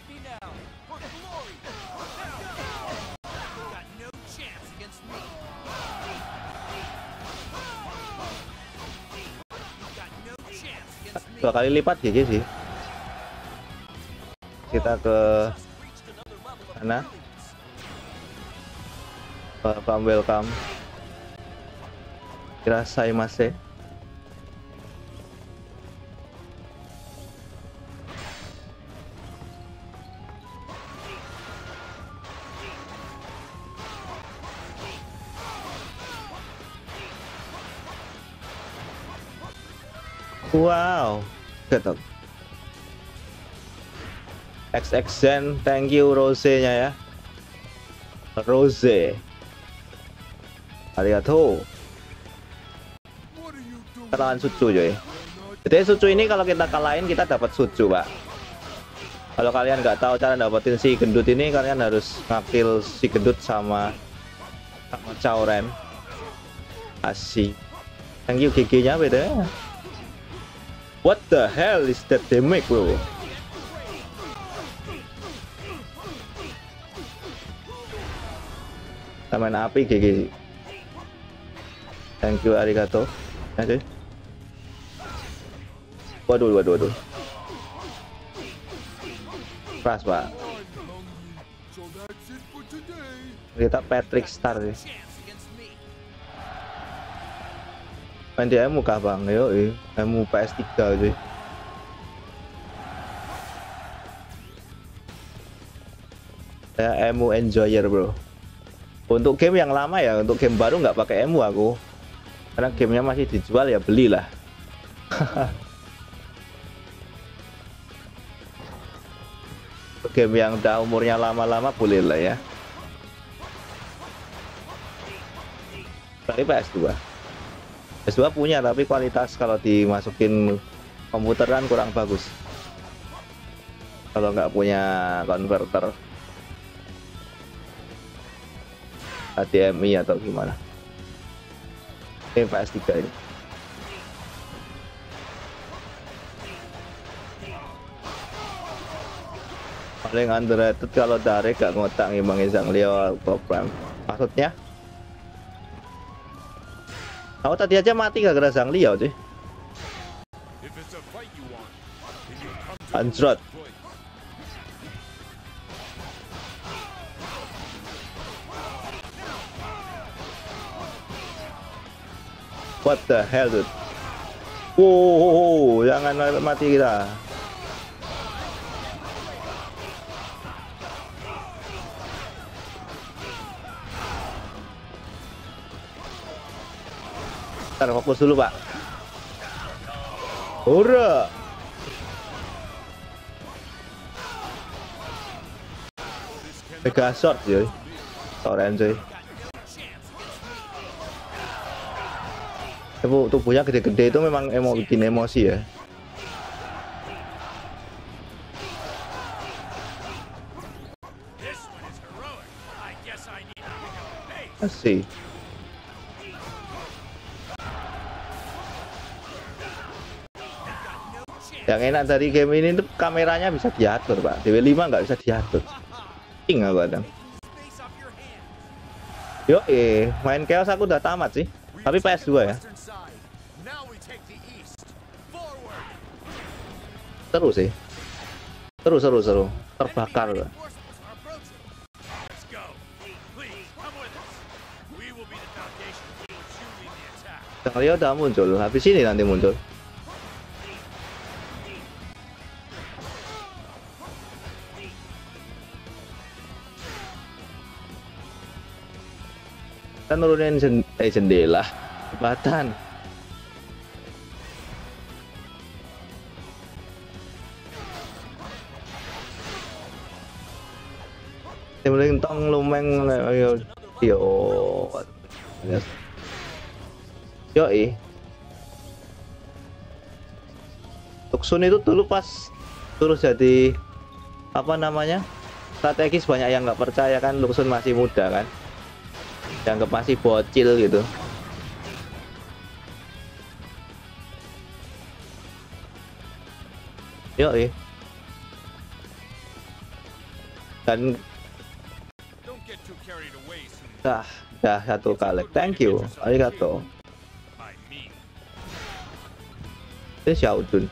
Dua kali lipat G G sih. Kita ke sana. Welcome, welcome. Irashaimase. Wow, ketok. X X Zen, thank you Rose-nya ya. Rose. Arigato. Kita lawan Sucu coy. Jadi Sucu ini kalau kita kalahin kita dapat Sucu, Pak. Kalau kalian nggak tahu cara dapetin si gendut ini, kalian harus ngakil si gendut sama sama Cauren. Asik. Thank you G G-nya beda. What the hell is that damage, bro? Kita main api G G. Thank you arigato. Oke. Waduh, waduh, waduh. Keras, Pak. Kita Patrick Star sih. Main di emu kah bang? Yo, emu P S tiga cuy. Saya emu enjoyer bro. Untuk game yang lama ya, untuk game baru nggak pakai emu aku. Karena gamenya masih dijual ya belilah. Game yang udah umurnya lama-lama boleh lah ya. Tapi P S dua. P S dua punya tapi kualitas kalau dimasukin komputer kan kurang bagus kalau nggak punya converter H D M I atau gimana. Ini P S tiga ini. Paling underrated kalau dari gak ngotak ngimbangi Zangliao program. Maksudnya aku tadi aja mati gara-gara Zangliao sih. Anjrot. What the hell dude? Wow, jangan mati kita. Ntar fokus dulu Pak. Hurra. Mega short cuy. Soren cuy. Tubuh, tubuhnya gede-gede itu memang emo bikin emosi ya. Asih. Yang enak dari game ini tuh kameranya bisa diatur, Pak. D W lima nggak bisa diatur. Ing aku kadang. Yo, eh, main Chaos aku udah tamat sih. Tapi P S dua ya. Seru sih. Seru, seru, seru. Terbakar, Pak. Zhang udah muncul. Habis ini nanti muncul. Kita nurunin jen eh, jendela jembatan. Yang tong lumeng yo yo yo eh Luxun itu dulu pas terus jadi apa namanya strategis, banyak yang nggak percaya kan. Luxun masih muda kan, dianggap masih bocil gitu. Yo eh dan dah dah satu kali. Thank you, arigato. Ini Xiaodun.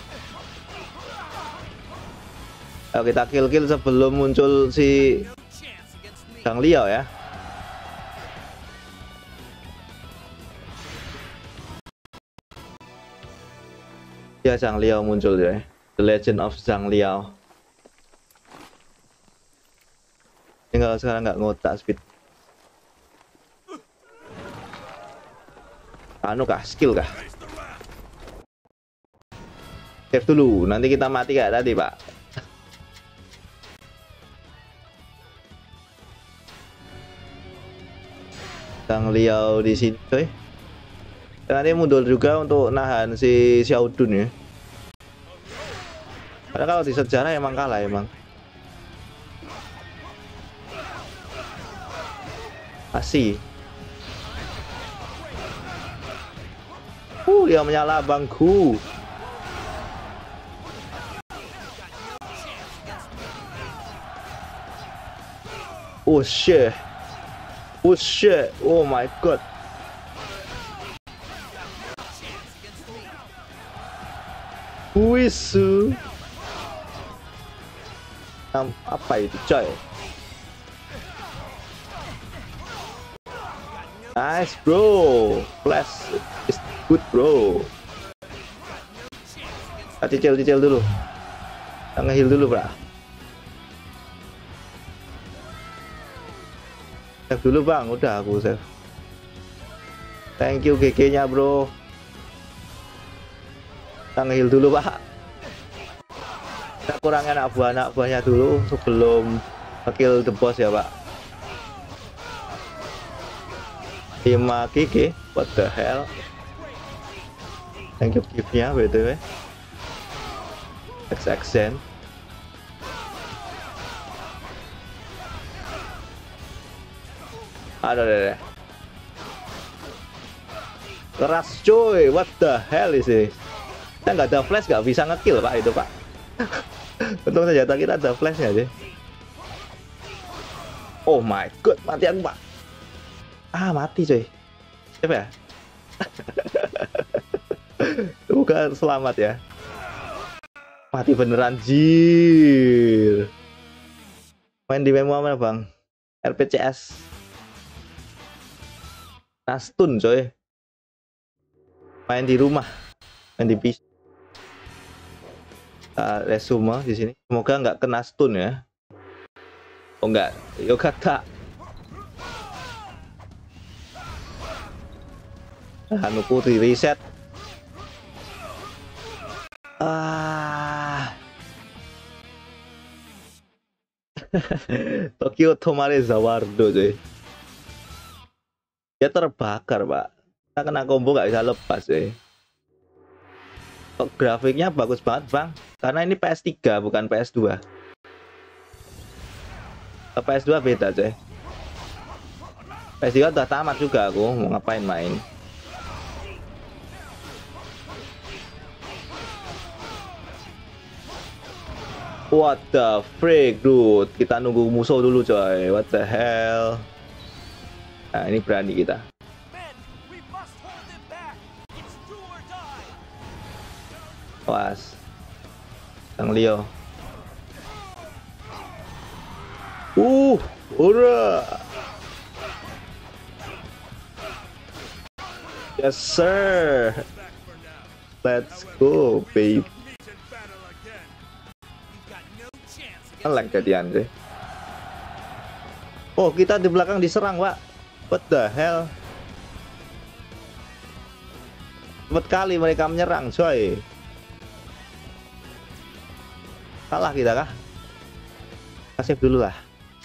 Ayo kita kill-kill sebelum muncul si Zhang Liao ya. Ya, Zhang Liao muncul ya. The Legend of Zhang Liao. Tinggal sekarang nggak ngotak speed. Anu kah, skill kah? Save dulu, nanti kita mati kayak tadi, Pak. Zhang Liao di sini, coy. Nanti mundur juga untuk nahan si Xiaodun ya. Karena kalau di sejarah emang kalah emang. Asih. Uh, dia menyala bangku. Oh shit. Oh shit. Oh my god. Wisu. Um, apa itu coy? Nice bro. Flash is good bro. Kita cicil-cicil dulu. Kita nge-heal dulu, bro. Save dulu bang, udah aku save. Thank you G G nya bro. Kita nge-heal dulu pak. Kita kurangin anak buah anak buahnya dulu sebelum kill the boss ya pak. lima G G, what the hell. Thank you gift nya B T W. X X Zen. Aduh deh, keras coy, what the hell is this? Kita nggak ada flash, nggak bisa ngekill pak itu pak. Untung senjata kita ada flashnya aja. Oh my god, mati aku pak. Ah mati coy. Siapa ya? Bukan selamat ya. Mati beneran jir. Main di memo mana bang? R P C S. Nastun coy. Main di rumah, main di P C. Uh, resume di sini. Semoga nggak kena stun ya. Oh enggak, yo kata. Hanuku di reset. Ah. Tokyo Tomare Zawardo coy. Dia terbakar pak. Kita kena combo nggak bisa lepas ya. Kok grafiknya bagus banget bang? Karena ini P S tiga bukan P S dua. Ke P S dua beda coy. P S tiga udah tamat juga aku, mau ngapain main. What the freak dude. Kita nunggu musuh dulu coy. What the hell. Nah ini berani kita. Was Sang Leo. Uh, ura. Yes sir. Let's go baby. Ngelag jadian sih. Oh kita di belakang diserang pak. What the hell. Cepet kali mereka menyerang coy. Kalah kita kah? Kasih dulu lah.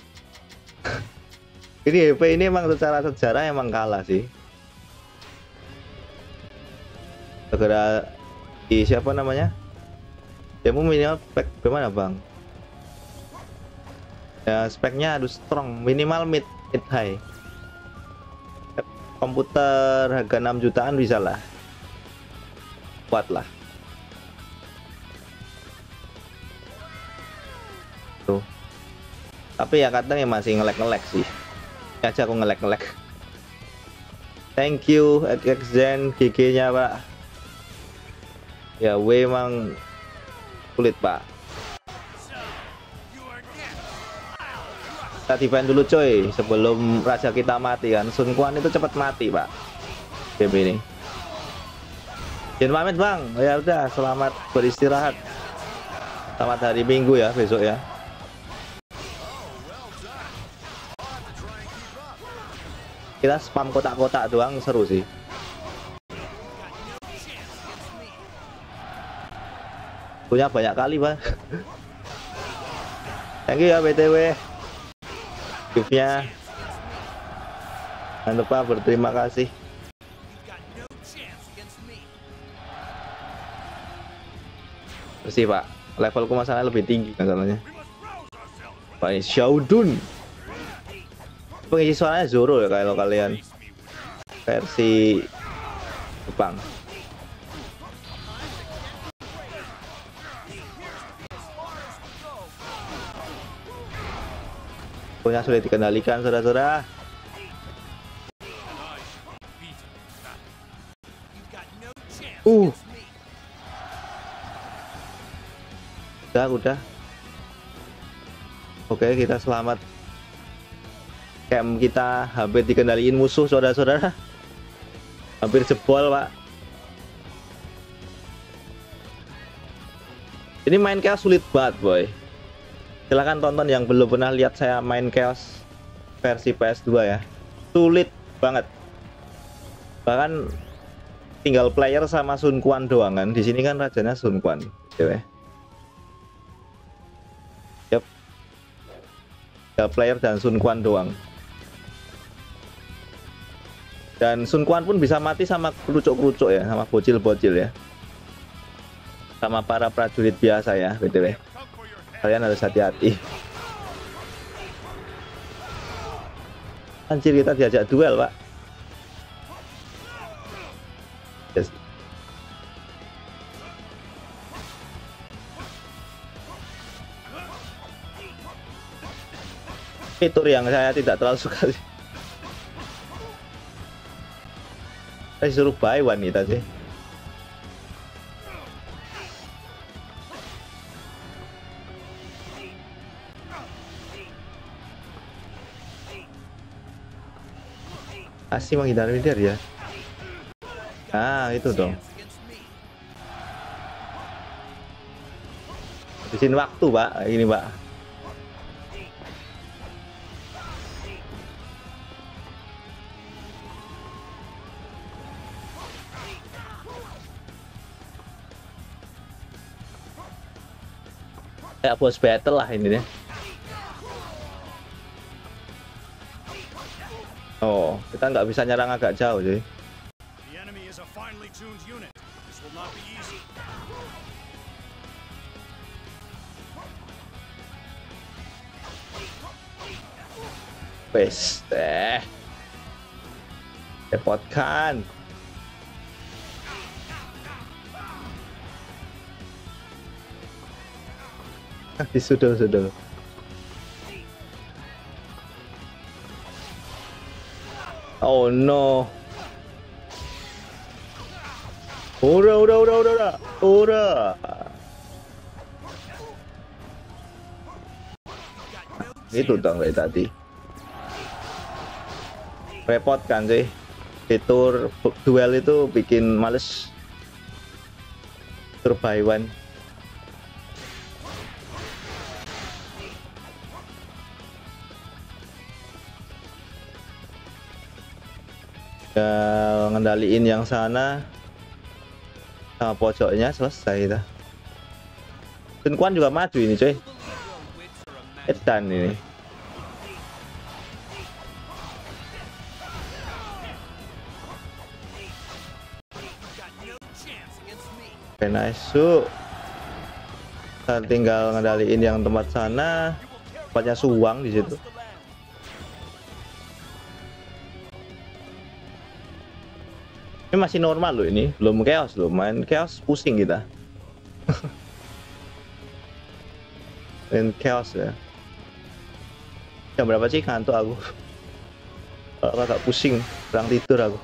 Ini H P ini emang secara sejarah emang kalah sih. Segera di siapa namanya? Ya mau minimal spek gimana bang? Ya speknya harus strong, minimal mid mid high. Komputer harga enam jutaan bisa lah. Kuat lah. Tuh. Tapi ya kadang ya masih ngelek-ngelek sih. Ini aja aku ngelek-ngelek. Thank you X X Zen G G-nya, Pak. Ya W emang kulit, Pak. Kita defend dulu coy sebelum raja kita mati kan. Sun Quan itu cepat mati, Pak. Game ini. Jangan pamit, Bang. Ya udah, selamat beristirahat. Selamat hari Minggu ya besok ya. Kita spam kotak-kotak doang seru sih. Punya banyak kali, Pak. Thank you ya B T W. Gift-nya. Jangan lupa berterima kasih. Bersih, Pak. Levelku masalahnya lebih tinggi masalahnya. Pak, ini Xiaodun. Pengisi suaranya Zoro ya kalau kalian versi Jepang. Punya sulit dikendalikan, saudara-saudara. Uh. Udah, udah. Oke, kita selamat. Camp kita hampir dikendaliin musuh, saudara-saudara. Hampir jebol, Pak. Ini main chaos sulit banget, boy. Silahkan tonton yang belum pernah lihat saya main chaos versi P S dua ya. Sulit banget. Bahkan tinggal player sama Sun Quan doang kan. Di sini kan rajanya Sun Quan. Oke. Yep. Tinggal player dan Sun Quan doang. Dan Sun Quan pun bisa mati sama kerucuk-kerucuk ya, sama bocil-bocil ya. Sama para prajurit biasa ya, B T W. Kalian harus hati-hati. Anjir, kita diajak duel, Pak. Yes. Fitur yang saya tidak terlalu suka sih. Saya disuruh buy wanita sih. Asih menghindari dia ya. Ah, itu dong. Habisin waktu, Pak. Ini, Pak. Kayak boss battle lah ini deh. Oh, kita nggak bisa nyerang agak jauh sih. finely tuned unit. This will not be easy. Wes, eh. Repotkan. Disudul-sudul. Oh no. Udah, udah, udah, udah, udah. Udah. Itu dong kayak tadi. Repot kan sih. Fitur duel itu bikin males. Tur by one. Ya, ngendaliin yang sana sama pojoknya selesai dah. Sun Quan juga maju ini coy. Edan ini. Oke, nice. So, kita tinggal ngendaliin yang tempat sana. Tempatnya Suwang di situ. Ini masih normal loh ini, belum chaos loh, main chaos pusing kita. Main chaos ya. Jam berapa sih ngantuk aku? Agak pusing, kurang tidur aku.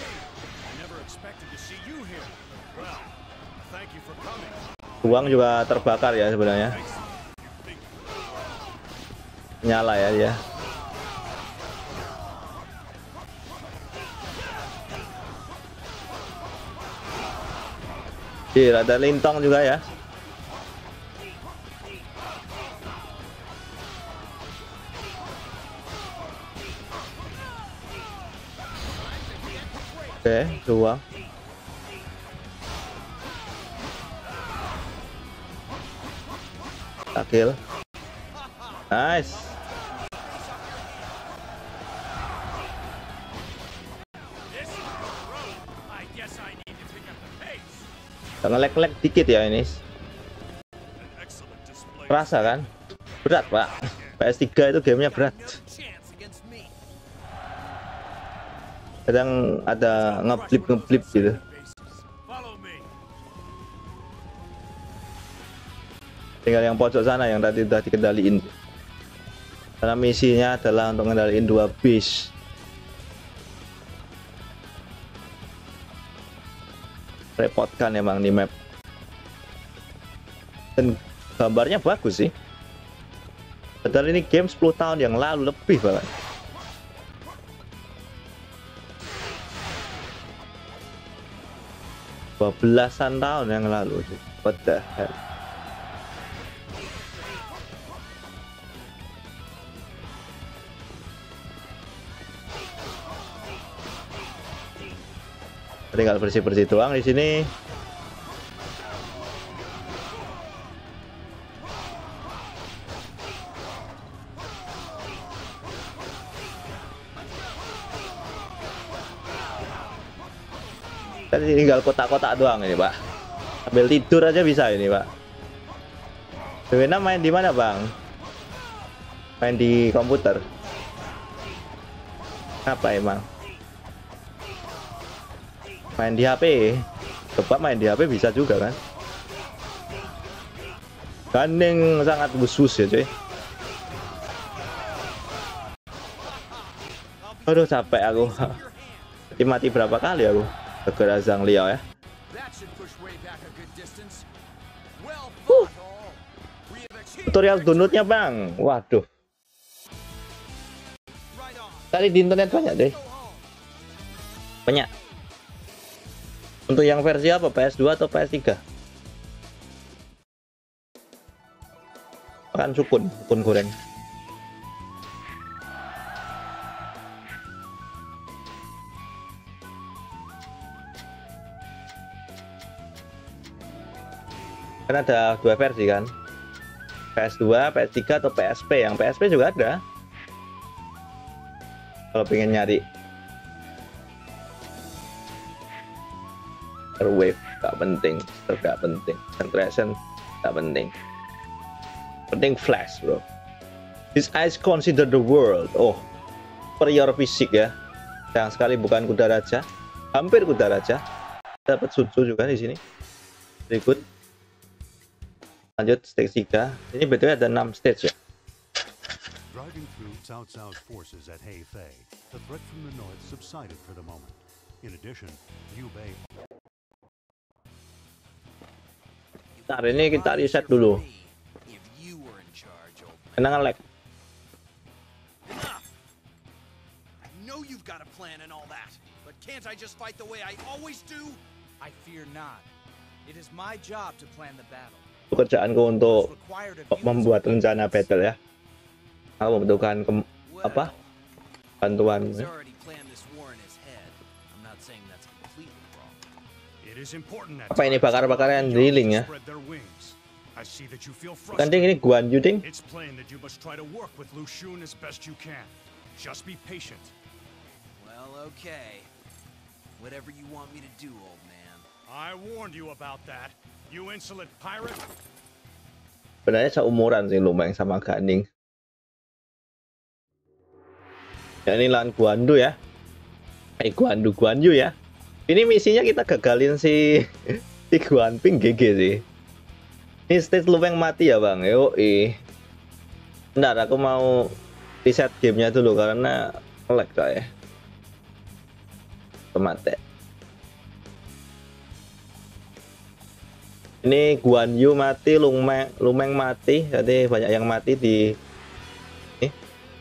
Uang juga terbakar ya sebenarnya. Nyala ya dia. Iya, ada lintong juga ya. Oke, dua. Kill. Nice. Ngelek-lek dikit ya ini. Rasa kan? Berat, Pak. P S tiga itu gamenya berat. Kadang ada ngeblip-ngeblip gitu. Tinggal yang pojok sana yang tadi udah dikendaliin. Karena misinya adalah untuk ngendaliin dua base. Repotkan emang di map. Dan gambarnya bagus sih. Padahal ini game sepuluh tahun yang lalu lebih banget. dua belasan tahun yang lalu. What the hell? Tinggal bersih-bersih doang di sini. Kan tinggal kotak-kotak doang ini, Pak. Sambil tidur aja bisa ini, Pak. Dewana main di mana, Bang? Main di komputer. Apa emang? Main di H P. Coba main di H P bisa juga kan? Gandeng sangat khusus ya, cuy. Aduh, capek aku. Mati mati berapa kali aku? Gara-gara Zhang Liao ya. Uh. Tutorial downloadnya, Bang. Waduh. Tadi di internet banyak deh. Banyak. Untuk yang versi apa? P S dua atau P S tiga? Makan sukun, sukun goreng. Kan ada dua versi kan? P S dua, P S tiga atau P S P. Yang P S P juga ada. Kalau pengen nyari. Airwave gak penting, gak penting, concentration gak penting. Penting flash, bro. His eyes consider the world. Oh, superior fisik ya. Sayang sekali bukan kuda raja. Hampir kuda raja. Dapat Sutsu juga di sini. Berikut. Lanjut stage tiga. Ini betul ada enam stage ya. Driving through Cao Cao's forces at Hefei, the threat from the north subsided for the moment. In addition, Liu Bei. Nah, ini kita reset dulu. Kenangan lag. I know you've got a plan and all that, but can't I just fight the way I always do? I fear not. It is my job to plan the battle. Pekerjaanku untuk What's required of you membuat rencana battle ya. Aku membutuhkan ke, apa? Bantuan. He's Ya. already planned this war in his head. I'm not saying that's completely wrong. It is important that Apa ini bakar-bakaran drilling ya? spread their wings. I see that you feel Kan ding, ini frustrated. Guan Yu ding. It's plain that you must try to work with Lu Xun as best you can. Just be patient. Well, okay. Whatever you want me to do, old man. I warned you about that. You insolent pirate. Sebenarnya seumuran sih lumayan sama Ganing. Ya, ini lawan Guan Yu ya. Eh Guan Yu, Guan Yu ya. Ini misinya kita gagalin si si Guan Ping G G sih. Ini stage Lu Meng mati ya bang. Yoi. Bentar aku mau reset gamenya dulu karena lag coy. Mati. Ini Guan Yu mati, Lu Meng, Lu Meng mati, jadi banyak yang mati di ini.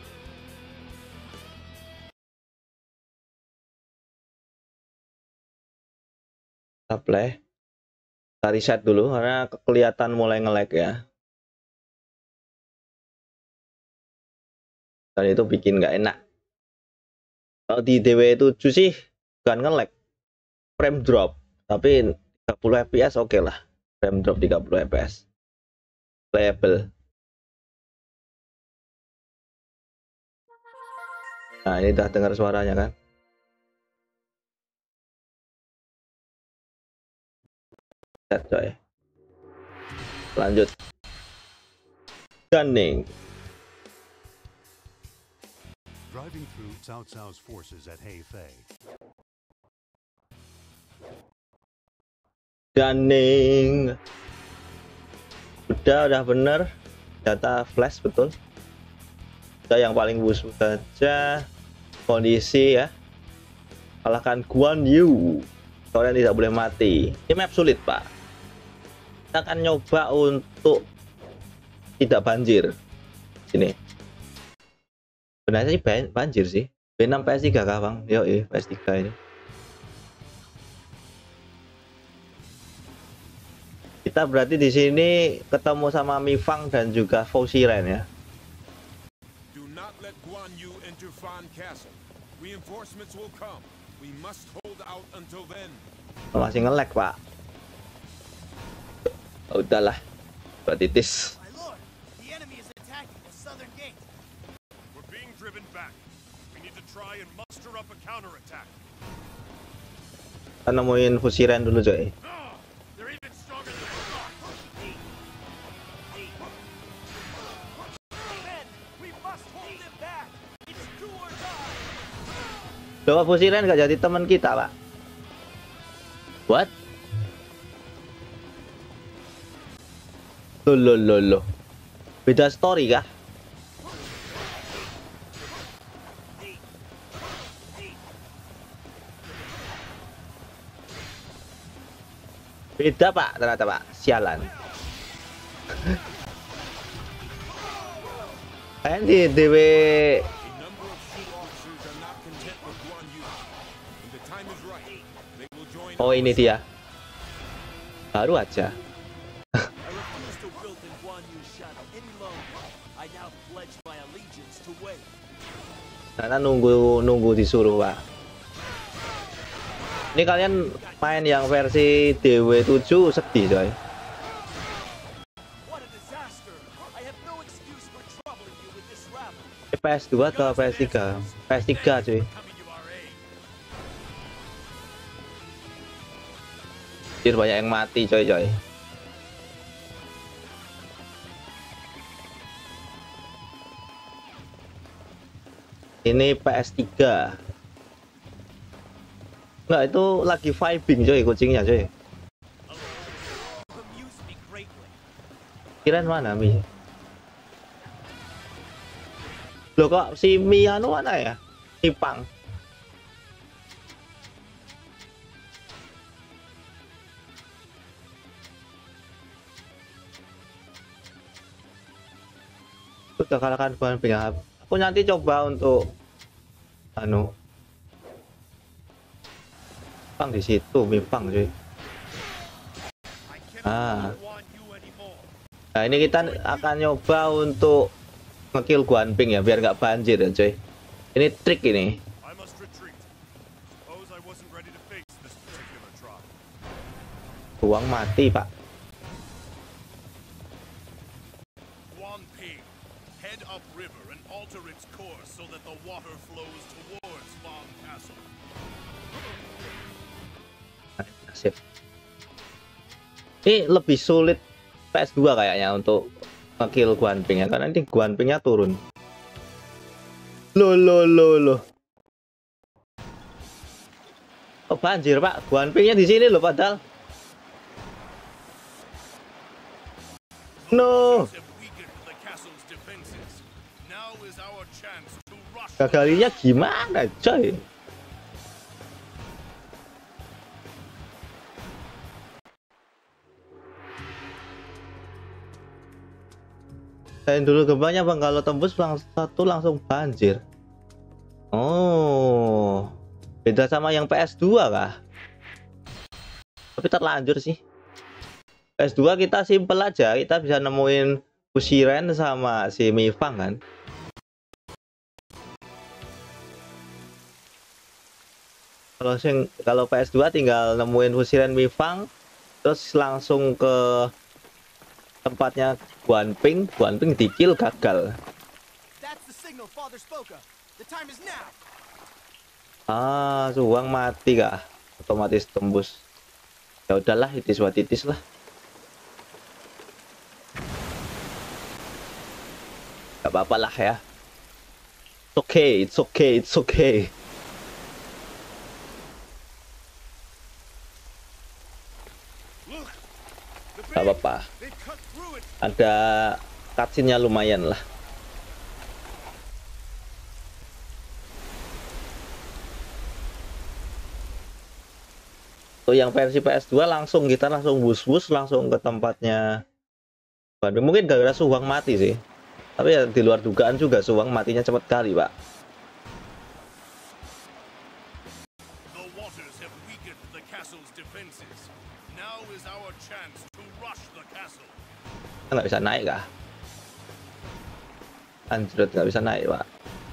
Kita play. Kita reset dulu karena kelihatan mulai nge-lag ya. Dan itu bikin nggak enak. Kalau di D W tujuh sih bukan nge-lag, frame drop, tapi tiga puluh F P S oke okay lah. Frame drop tiga puluh F P S. Playable. Nah, ini udah dengar suaranya kan? Lihat coy. Lanjut. Gunning. Driving through Cao Cao's forces at Hefei. Gunning. Udah, udah bener. Data flash betul. Kita yang paling busuk saja. Kondisi ya. Kalahkan Guan Yu. Kalian tidak boleh mati. Ini map sulit pak. Kita akan nyoba untuk tidak banjir. Sini. Sebenarnya sih banjir sih. B enam P S tiga kah bang? Yoi, P S tiga ini. Kita berarti di sini ketemu sama Mi Fang dan juga Fu Shiren ya. Do not let Guan Yu enter Fan Castle. Reinforcements will come. We must hold out until then. Masih nge-lag pak. Oh, udahlah. Batitis. My lord, the enemy is attacking the southern gate. We're being driven back. We need to try and muster up a counterattack. Kita nemuin Fu Shiren dulu coy. Ah, they're even stronger than we thought. Men, we must hold them back. It's do or die. Loh, Fu Shiren gak jadi teman kita pak. What? Loh, loh, loh, loh. Beda story kah? Beda pak, ternyata pak. Sialan. Kayaknya di D W A number of Shu officers are not content with Guan Yu. When the time is right, they will join. Oh ini dia. Baru aja. I refuse to wilt in Guan Yu's shadow any longer. I now pledge my allegiance to Wei. Karena nunggu nunggu disuruh pak. Ini kalian main yang versi D W tujuh sedih coy. What a disaster! I have no excuse for troubling you with this rabble. P S dua atau P S tiga? P S tiga cuy. Coming to our aid. Anjir, banyak yang mati coy coy. Ini P S tiga. Enggak, itu lagi vibing coy kucingnya coy. Amuse me greatly. Kirain mana Mi? Loh kok si Mi anu mana ya? Ipang. Udah kalahkan Guan Ping ya. Aku nanti coba untuk anu Pang di situ, Mipang cuy. Ah. Nah, ini kita akan nyoba untuk ngekill Guan Ping ya, biar nggak banjir ya cuy. Ini trik ini. Uang mati pak. Guan Ping, head upriver and alter its course so that the water flows towards Fan Castle. Nasib. Ini lebih sulit P S dua kayaknya untuk ngekill Guan Ping ya, karena ini Guan Pingnya turun. Loh loh loh loh. Oh banjir pak, Guan Pingnya di sini loh padahal. No. Gagalnya gimana coy? Saya dulu gembanya bang, kalau tembus lang satu langsung banjir. Oh, beda sama yang P S dua kah? Tapi terlanjur sih. P S dua kita simple aja, kita bisa nemuin Fusiren sama si Mifang kan. Kalau sing kalau P S dua tinggal nemuin Fusiren Mifang, terus langsung ke tempatnya Guan Ping, Guan Ping di-kill gagal. Ah, Suwang mati kah? Otomatis tembus. Ya udahlah, itis wa titis lah. Gak apa-apa lah ya. It's okay, it's okay, it's okay. Gak apa-apa. Ada cutscene-nya lumayan lah. Tuh yang versi P S dua langsung kita langsung bus-bus langsung ke tempatnya. Mungkin gara-gara Suwang mati sih. Tapi ya di luar dugaan juga, Suwang matinya cepat kali, Pak. Nggak bisa naik kah? Anjrot nggak bisa naik, Pak.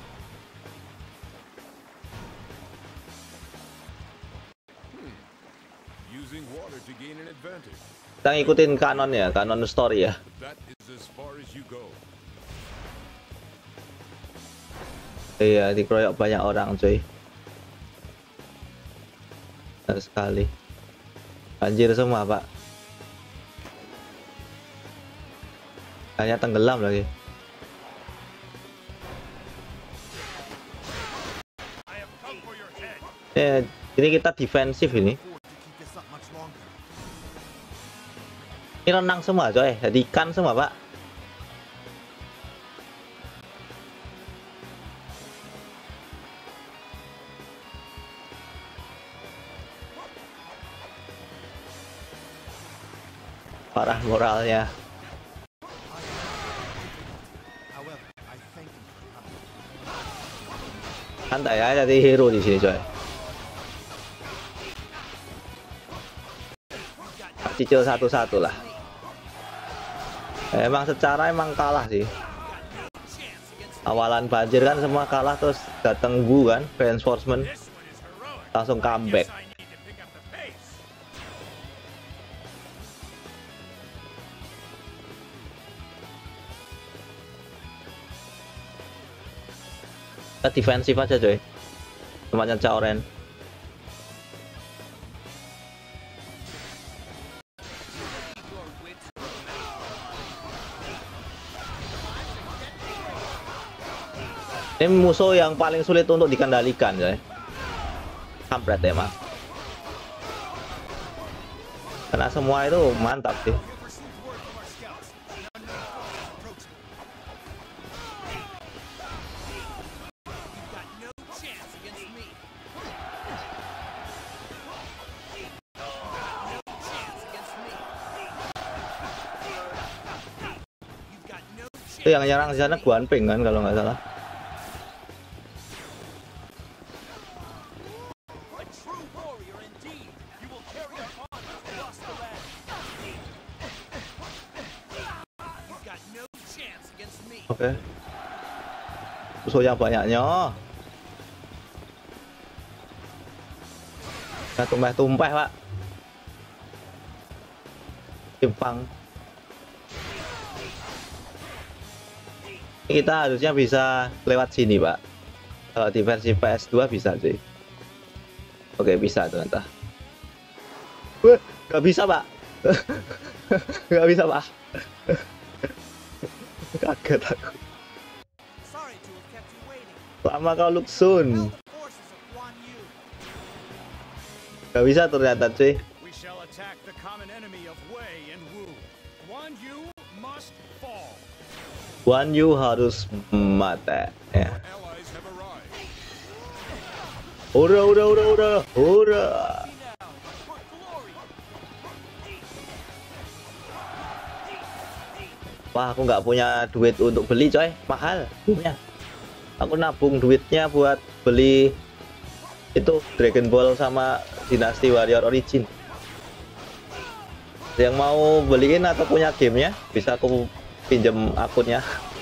Kita ngikutin kanon ya, kanon story ya. Iya, dikeroyok banyak orang cuy. Benar sekali. Banjir semua pak. Kayaknya tenggelam lagi. Eh, ini kita defensif ini. Ini renang semua coy, jadi ikan semua pak. Parah moralnya. Santai ya, jadi hero di sini coy. Cicil satu-satu lah. Emang secara emang kalah sih. Awalan banjir kan semua kalah, terus datang Bu kan, reinforcement langsung comeback. Kita defensif aja coy, tempatnya Caoren. Ini musuh yang paling sulit untuk dikendalikan, coy. Kampret emang. Karena semua itu mantap sih. Itu yang nyerang di sana Guan Ping kan kalau nggak salah. Oke. Okay. Musuh yang banyaknya. Nah, tumpah-tumpah, Pak. Timpang. Kita harusnya bisa lewat sini, Pak. Kalau di versi P S dua bisa sih. Oke, bisa ternyata. Wah, nggak bisa, Pak. Nggak bisa, Pak. Kaget aku. Lama kau Luxun. Nggak bisa ternyata, cuy. Guan Yu harus mati ya. Ura ura ura ura ura. Wah, aku nggak punya duit untuk beli, coy. Mahal punya. Aku nabung duitnya buat beli itu Dragon Ball sama Dynasty Warrior Origin. Yang mau beliin atau punya gamenya bisa aku pinjam akunnya.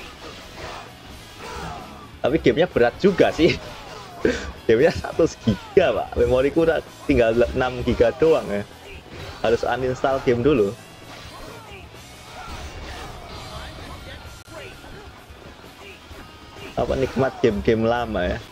Tapi gamenya berat juga sih. Gamenya seratus giga, Pak. Memoriku udah tinggal enam giga doang ya. Harus uninstall game dulu. Apa nikmat game-game lama ya.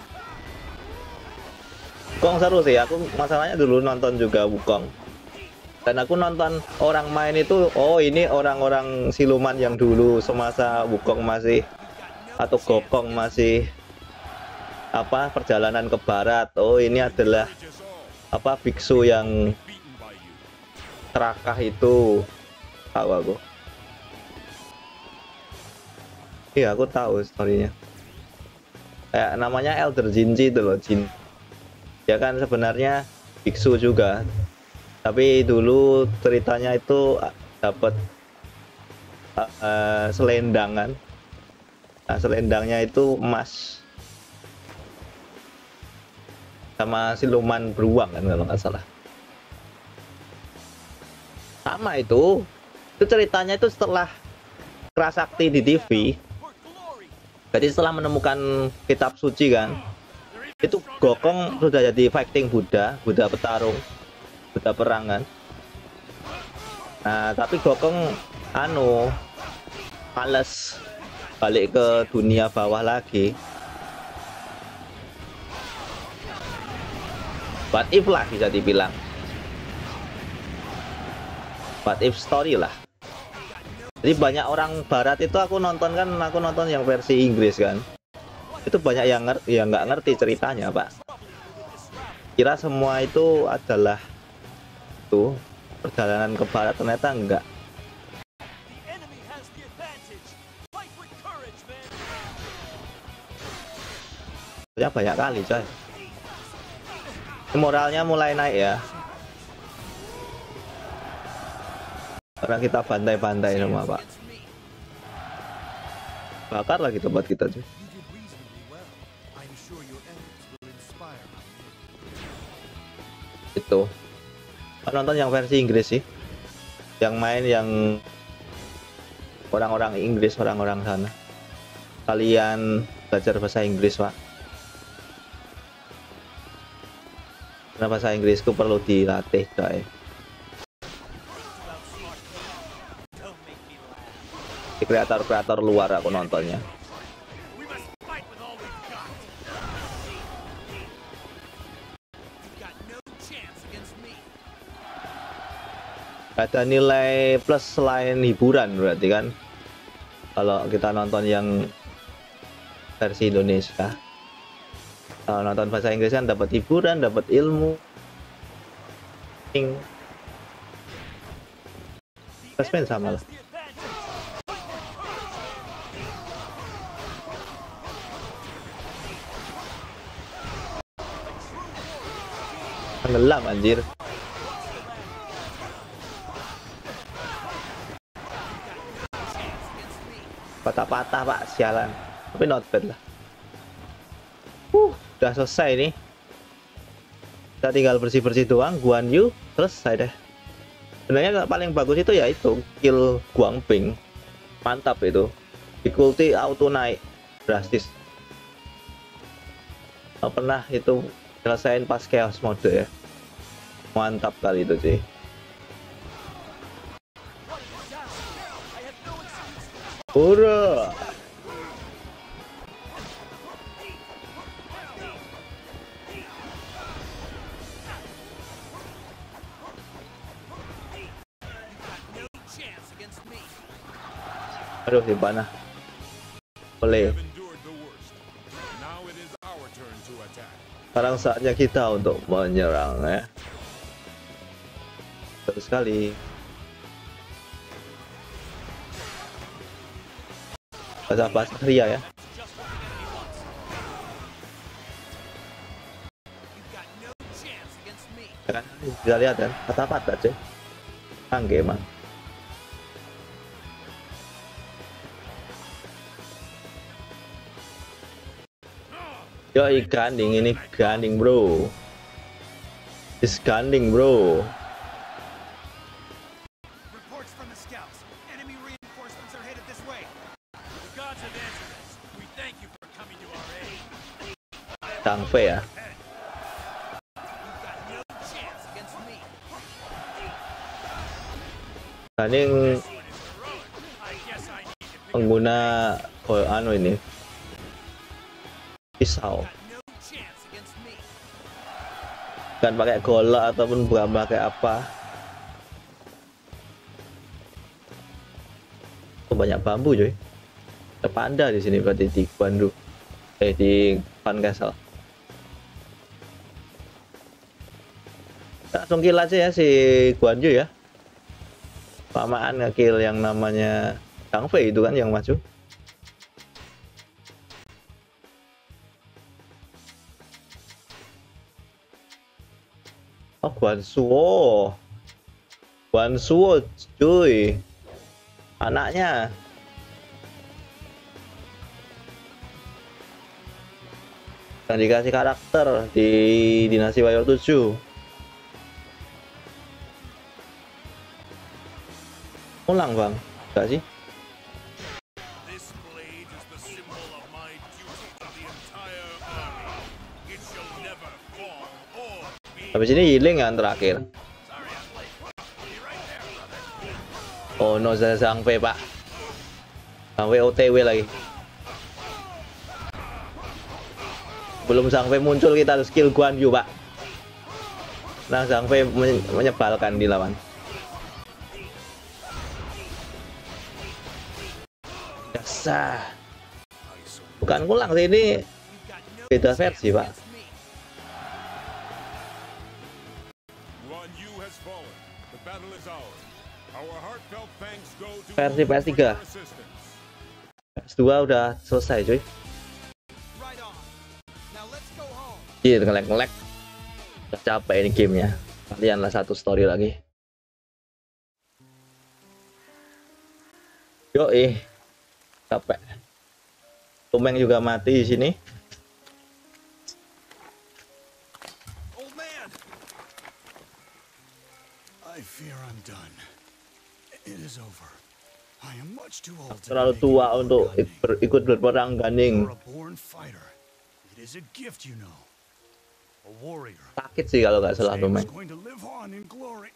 Wukong seru sih. Aku masalahnya dulu nonton juga Wukong. Dan aku nonton orang main itu, oh ini orang-orang siluman yang dulu semasa Wukong masih atau Gokong masih apa perjalanan ke barat. Oh ini adalah apa biksu yang terakah itu. Tahu aku. Iya aku tahu storynya. Kayak namanya Elder Jinji itu loh, Jin. Ya kan sebenarnya biksu juga. Tapi dulu ceritanya itu dapat uh, uh, selendangan. Nah, selendangnya itu emas sama siluman beruang kan kalau nggak salah. Sama itu. Itu ceritanya itu setelah Kerasakti di T V. Jadi setelah menemukan kitab suci kan, itu Gokong sudah jadi fighting Buddha, Buddha petarung. Buddha perangan. Nah, tapi Gokong anu males balik ke dunia bawah lagi. What if lah bisa dibilang. What if story lah. Jadi banyak orang barat itu aku nonton kan, aku nonton yang versi Inggris kan. Itu banyak yang ngerti, yang nggak ngerti ceritanya, Pak. Kira semua itu adalah tuh perjalanan ke barat, ternyata enggak. Ya banyak kali, coy. Moralnya mulai naik ya. Karena kita bantai-bantai semua, Pak. Bakar lagi tempat kita, cuy. Itu. Nonton yang versi Inggris sih. Yang main yang orang-orang Inggris, orang-orang sana. Kalian belajar bahasa Inggris, Pak. Karena bahasa Inggrisku perlu dilatih, coy. Di kreator-kreator luar aku nontonnya. Ada nilai plus selain hiburan berarti kan. Kalau kita nonton yang versi Indonesia. Kalau nonton bahasa Inggris kan dapat hiburan, dapat ilmu. Tasman sama lah. Tenggelam anjir. Patah-patah pak, sialan. Tapi not bad lah. Uh, udah selesai nih. Kita tinggal bersih-bersih doang. Guan Yu selesai deh. Sebenarnya paling bagus itu ya itu kill Guang Ping. Mantap itu. Difficulty auto naik drastis. Nggak pernah itu selesaiin pas chaos mode ya. Mantap kali itu sih. Ura. Aduh, di mana? Boleh. Sekarang saatnya kita untuk menyerang ya. Betul sekali. Bahasa-bahasa Ria ya. Ya kan bisa lihat kan, patah-patah cuy. Angge emang. Yoi, ganding ini ganding bro. Is ganding bro. Reports from the scouts. Enemy reinforcements are headed this way. The gods have answered us. We thank you for coming to our aid. Tang Fei ya. Ganding pengguna oh, anu ini pisau, kan pakai golok ataupun bukan pakai apa. Oh, banyak bambu cuy. Ada panda di sini berarti di Guandu, eh di Fan Castle. Langsung kill aja ya si Guan Yu ya. Lamaan nge-kill yang namanya Tang Fei itu kan yang maju. Oh, Guan Suo. Guan Suo cuy. Anaknya. Yang dikasih karakter di Dinasti Warrior tujuh. Ulang bang, enggak sih? This blade is the symbol of my duty to the entire army. It shall never fall or be. Habis ini healing yang terakhir. Oh no, saya Zhang Fei pak. Zhang Fei O T W lagi. Belum Zhang Fei muncul kita harus kill Guan Yu pak. Nah Zhang Fei menyebalkan di lawan. Dasar. Bukan ngulang sih, ini beda versi pak. Versi P S tiga. P S dua udah selesai cuy. Iya ngelek-ngelek. Udah capek ini gamenya. Kalianlah satu story lagi. Yoi. Capek. Tumeng juga mati di sini. Old man. I fear I'm done. It is over. I am much too old. Terlalu tua untuk ber ikut berperang Ganding. You're a born fighter. It is a gift, you know. A warrior. Sakit sih kalau nggak salah Tumeng. Going to live on in glory.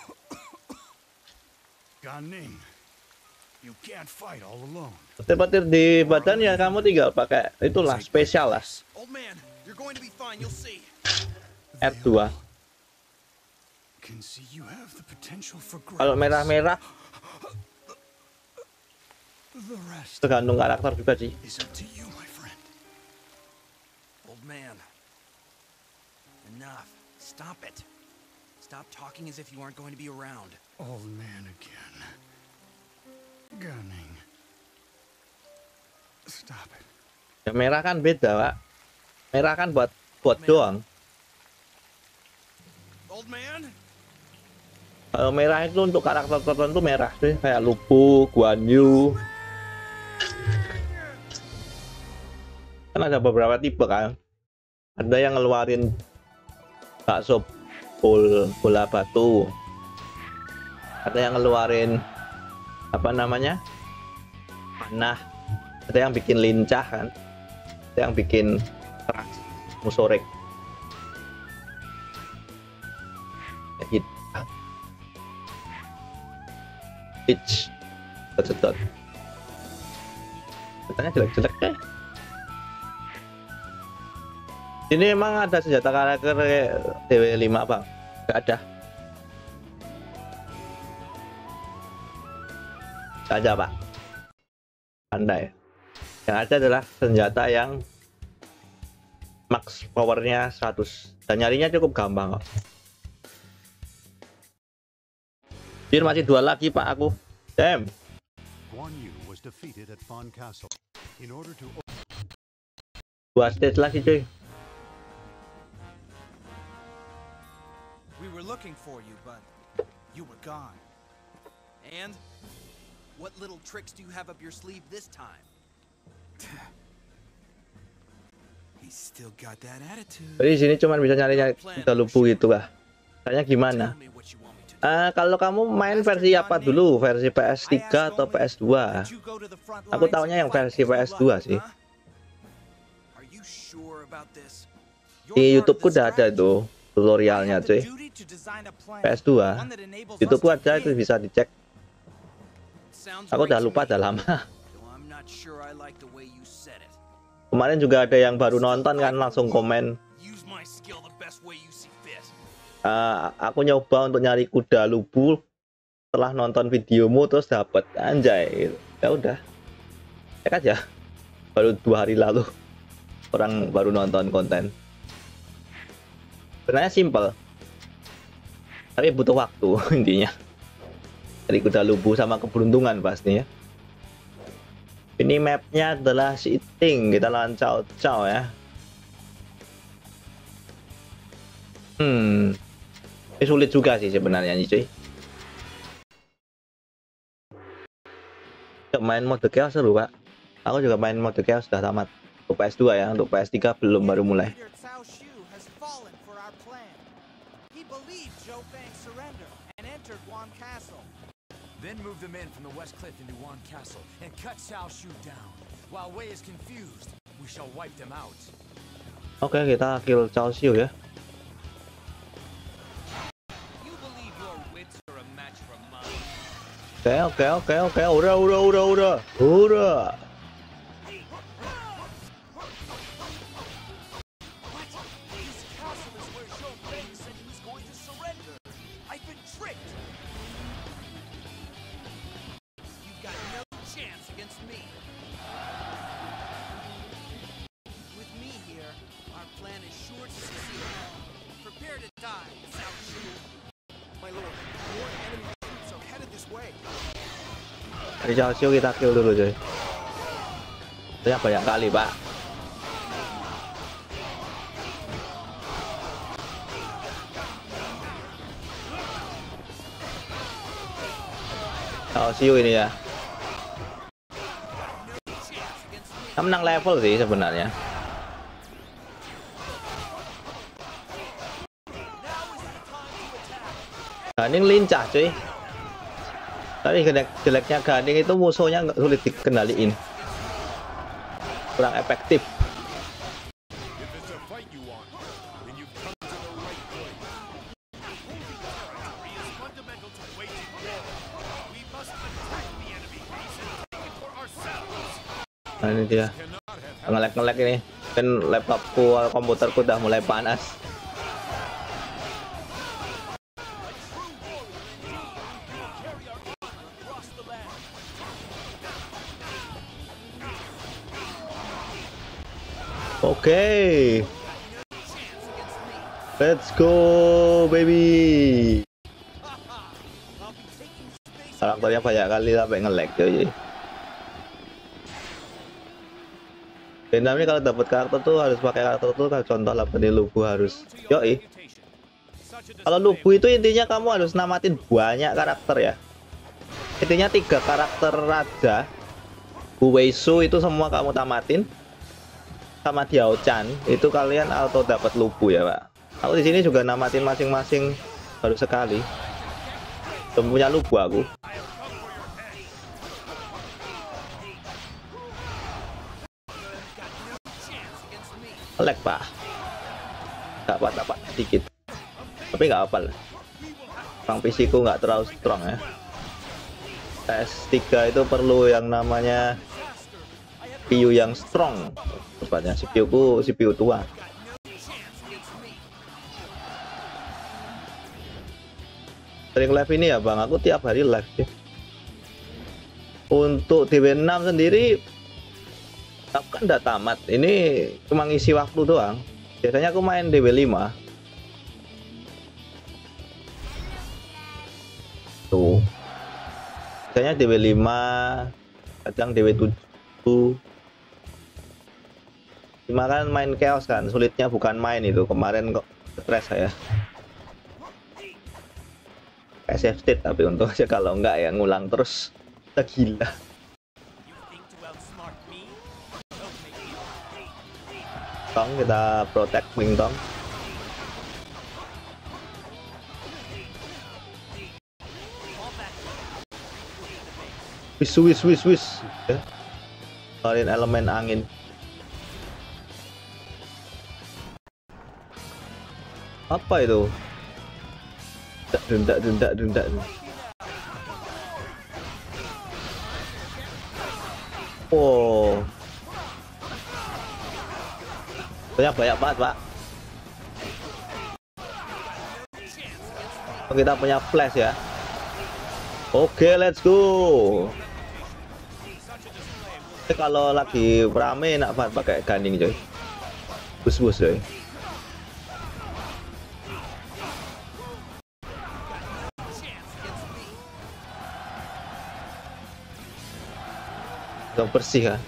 Ganing. You can't fight all alone. Petir-petir di badan ya kamu tinggal pakai itulah spesial lah. Old man, you're going to be fine, you'll see. R dua. Can see you have the potential for Kalau merah-merah the rest tergantung karakter juga sih. is up to you, my friend. man. Enough. Stop it. Stop talking as if you aren't going to be around. Old man again. Gunning. Stop it. Ya merah kan beda, Pak. Merah kan buat buat doang. Old man? Kalau merah itu untuk karakter tertentu merah sih, kayak Lu Bu, Guan Yu. Kan ada beberapa tipe kan. Ada yang ngeluarin bakso bol bola batu. Ada yang ngeluarin apa namanya? Panah. Ada yang bikin lincah kan. Ada yang bikin keras, musorek. Hit. Pitch. Sedot. Katanya jelek-jelek deh. Ini emang ada senjata karakter D W lima, Bang? Gak ada. Gak ada, Pak. Pandai. Yang ada adalah senjata yang max powernya seratus. Dan nyarinya cukup gampang kok. Jadi masih dua lagi, Pak, aku. Damn. Guan Yu was defeated at Fan Castle. In order to Dua stage lagi, cuy. We were looking for you, but you were gone. And? What little tricks do you have up your sleeve this time? He's still got that attitude. Jadi di sini cuma bisa nyari-nyari kuda lupu gitu lah. Tanya gimana? Tell me what you want me to do. Uh, kalau kamu main versi apa dulu? Versi P S tiga atau P S dua? You go to the front Aku lines taunya and yang fight versi P S dua sih. Huh? Are you sure about this? You're Di part of YouTubeku the udah ada strategy. tuh tutorialnya, I have the cuy. duty to design a plan, P S dua. one that enables us YouTubeku to ada, itu win. bisa dicek. Sounds Aku udah right to lupa me, udah lama. though I'm not sure I like the way you said it. Kemarin juga ada yang baru nonton kan langsung komen. Use my skill the best way you see fit. Uh, aku nyoba untuk nyari kuda lubu setelah nonton videomu terus dapat anjay. Ya udah. Cek aja. Baru dua hari lalu orang baru nonton konten. Sebenarnya simple. Tapi butuh waktu intinya. Dari kuda lubu sama keberuntungan pasti ya. Ini mapnya adalah si Iting, kita lawan Cao Cao ya. Hmm, ini sulit juga sih sebenarnya nih cuy. Main mode chaos seru, Pak. Aku juga main mode chaos sudah tamat. Untuk P S dua ya, untuk P S tiga belum, baru mulai. Leader Cao Shu has fallen for our plan. He believed Zhou Fang surrendered and entered Wan Castle. Then move them in from the west cliff into Wan Castle and cut Cao Shu down. While Wei is confused, we shall wipe them out. Oke, kita kill Cao Shu ya. You believe your wits are a match for mine? Oke, oke, oke, oke. Udah, udah, udah, udah. Udah. What? This castle is where Zhou Fang said he was going to surrender. I've been tricked. You've got no chance against me. With me here, our plan is sure to succeed. Prepare to die, Cao Shu. My lord, more enemy troops are headed this way. Dari Cao Shu kita kill dulu cuy. Ternyata banyak kali, Pak. Cao Shu ini ya. Kita menang level sih sebenarnya. Ganing lincah cuy. Tapi jelek jeleknya Ganing itu musuhnya nggak sulit dikendaliin. Kurang efektif. If it's a fight you want, then you've come to the right place. It is fundamental to waging war. We must attack the enemy base and take it for ourselves. Nah ini dia. Ngelek-ngelek ini. Kan laptopku, komputerku udah mulai panas. Oke. Let's go baby. Karakternya banyak kali sampai nge-lag coy. Vietnam ini kalau dapat karakter tuh harus pakai karakter tuh, kayak contoh lah Benih Lubu harus. Yoi. Kalau Lubu itu intinya kamu harus namatin banyak karakter ya. Intinya tiga karakter raja, Uweisu itu semua kamu tamatin, sama Diao-chan itu kalian auto dapat Lubu ya pak. Aku di sini juga namatin masing-masing baru sekali. Belum punya Lubu aku. Lag pak, dapat dapat sedikit, tapi nggak apa lah. Bang P C ku nggak terlalu strong ya. P S tiga itu perlu yang namanya C P U yang strong. Tepatnya C P U ku C P U tua. Sering live ini ya bang, aku tiap hari live ya. Untuk D W enam sendiri aku kan udah tamat, ini cuma ngisi waktu doang. Biasanya aku main D W lima. Tuh. Biasanya D W lima, kadang D W tujuh. Cuma kan main chaos kan, sulitnya bukan main itu. Kemarin kok stres saya. S F state tapi untung aja, kalau enggak ya ngulang terus. Kita gila. Tong kita protect wing tong. Wis wis wis wis. Ya. Keluarin elemen angin. Apa itu? Dundak dundak dundak dundak. Oh. Banyak banyak banget pak. Kita punya flash ya. Oke, let's go. Ini kalau lagi rame enak banget pakai Gunning coy. Bus bus coy. Yang bersih kan.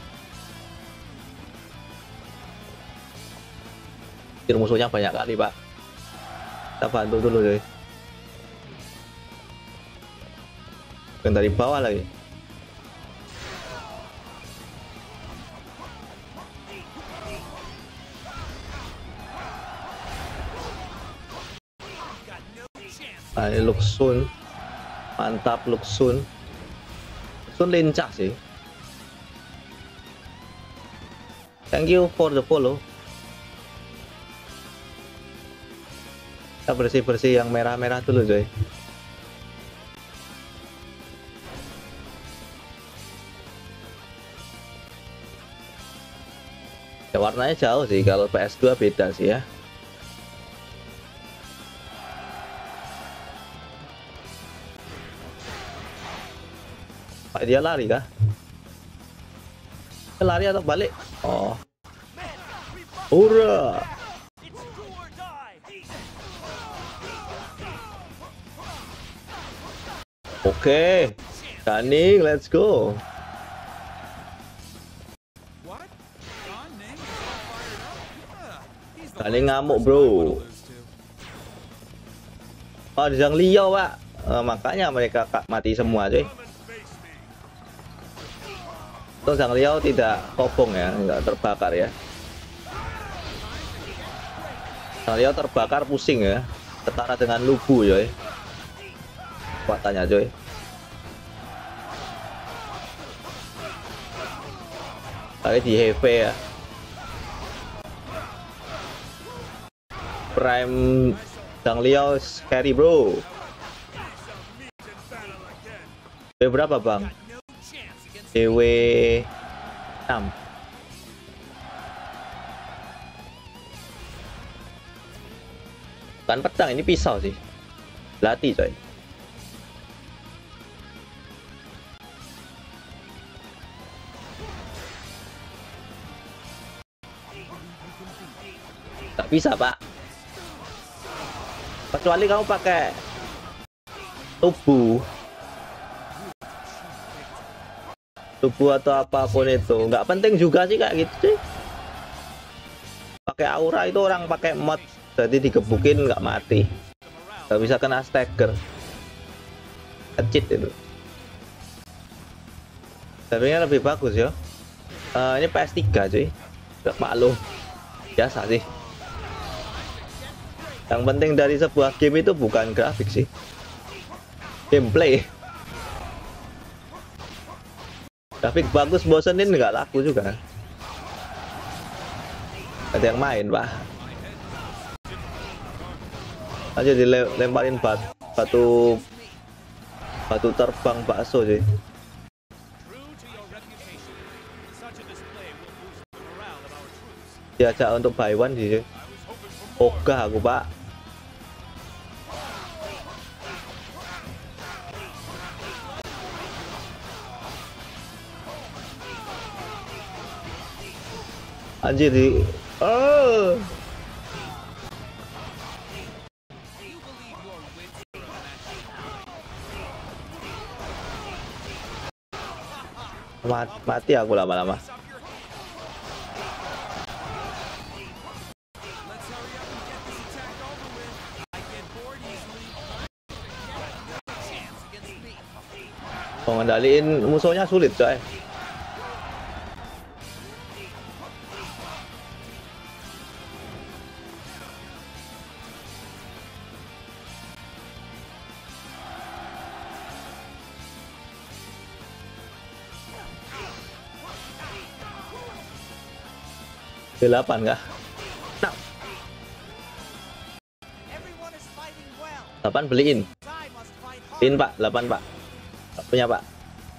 Musuhnya banyak kali pak, kita bantu dulu deh. Bukan dari bawah lagi. Nah, ini Luxun, mantap Luxun. Luxun lincah sih. Thank you for the follow. Kita bersih-bersih yang merah-merah dulu coy. Ya warnanya jauh sih, kalau P S dua beda sih ya. Pak dia lari kah? Dia lari atau balik? Oh. Hurrah. Oke, Gunning, let's go. Gunning ngamuk bro. Oh, ada Zhang Liao pak, eh, makanya mereka mati semua cuy. Tuh Zhang Liao tidak kobong ya, nggak terbakar ya. Zhang Liao terbakar pusing ya, setara dengan Lubu coy. Kekuatannya coy. Kali di heavy ya. Prime Zhang Liao carry bro. D W berapa bang? D W enam. Bukan pedang, ini pisau sih. Latih coy. Nggak bisa, Pak. Kecuali kamu pakai tubuh. Tubuh atau apapun itu. Nggak penting juga sih kayak gitu sih. Pakai aura itu orang pakai mod. Jadi digebukin nggak mati. Nggak bisa kena stagger. Cheat itu. Tapi ini lebih bagus ya. Uh, ini P S tiga cuy. Gak maklum. Biasa sih. Yang penting dari sebuah game itu bukan grafik sih, gameplay. Grafik bagus bosenin nggak laku juga. Ada yang main, Pak. Aja dilemparin bat, batu batu terbang bakso sih. Diajak untuk buy one sih. Ogah aku, Pak. Anjir di oh. Mat mati aku lama-lama. Mengendaliin musuhnya sulit, coy. delapan kah? Nah. delapan beliin. Beliin, Pak. delapan, Pak. Gak punya, Pak.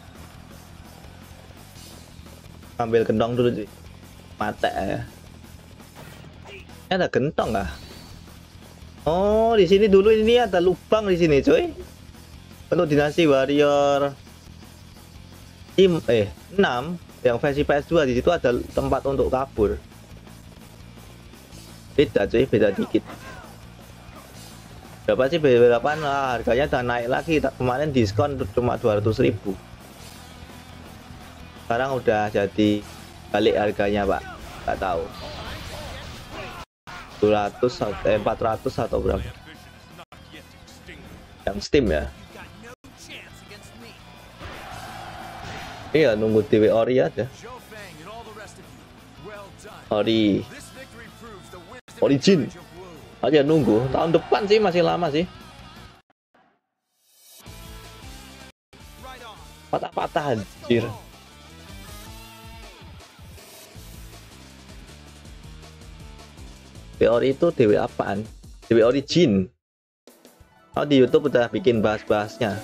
Ambil gentong dulu sih. Mata ya. Ini ada gentong kah? Oh, di sini dulu ini ada lubang di sini, coy. Untuk dinasti warrior tim eh enam yang versi P S dua, di situ ada tempat untuk kabur. Beda cuy, beda dikit. Berapa sih B delapan? Nah, harganya udah naik lagi. Kemarin diskon cuma dua ratus ribu. Sekarang udah jadi balik harganya, Pak. Nggak tahu. dua ratus atau eh, empat ratus atau berapa? Yang Steam ya. Iya, nunggu D W Ori aja. Ori. Origin aja nunggu tahun depan sih, masih lama sih. Patah-patah anjir. D W Ori itu D W apaan? D W Origin. Oh, di YouTube udah bikin bahas-bahasnya.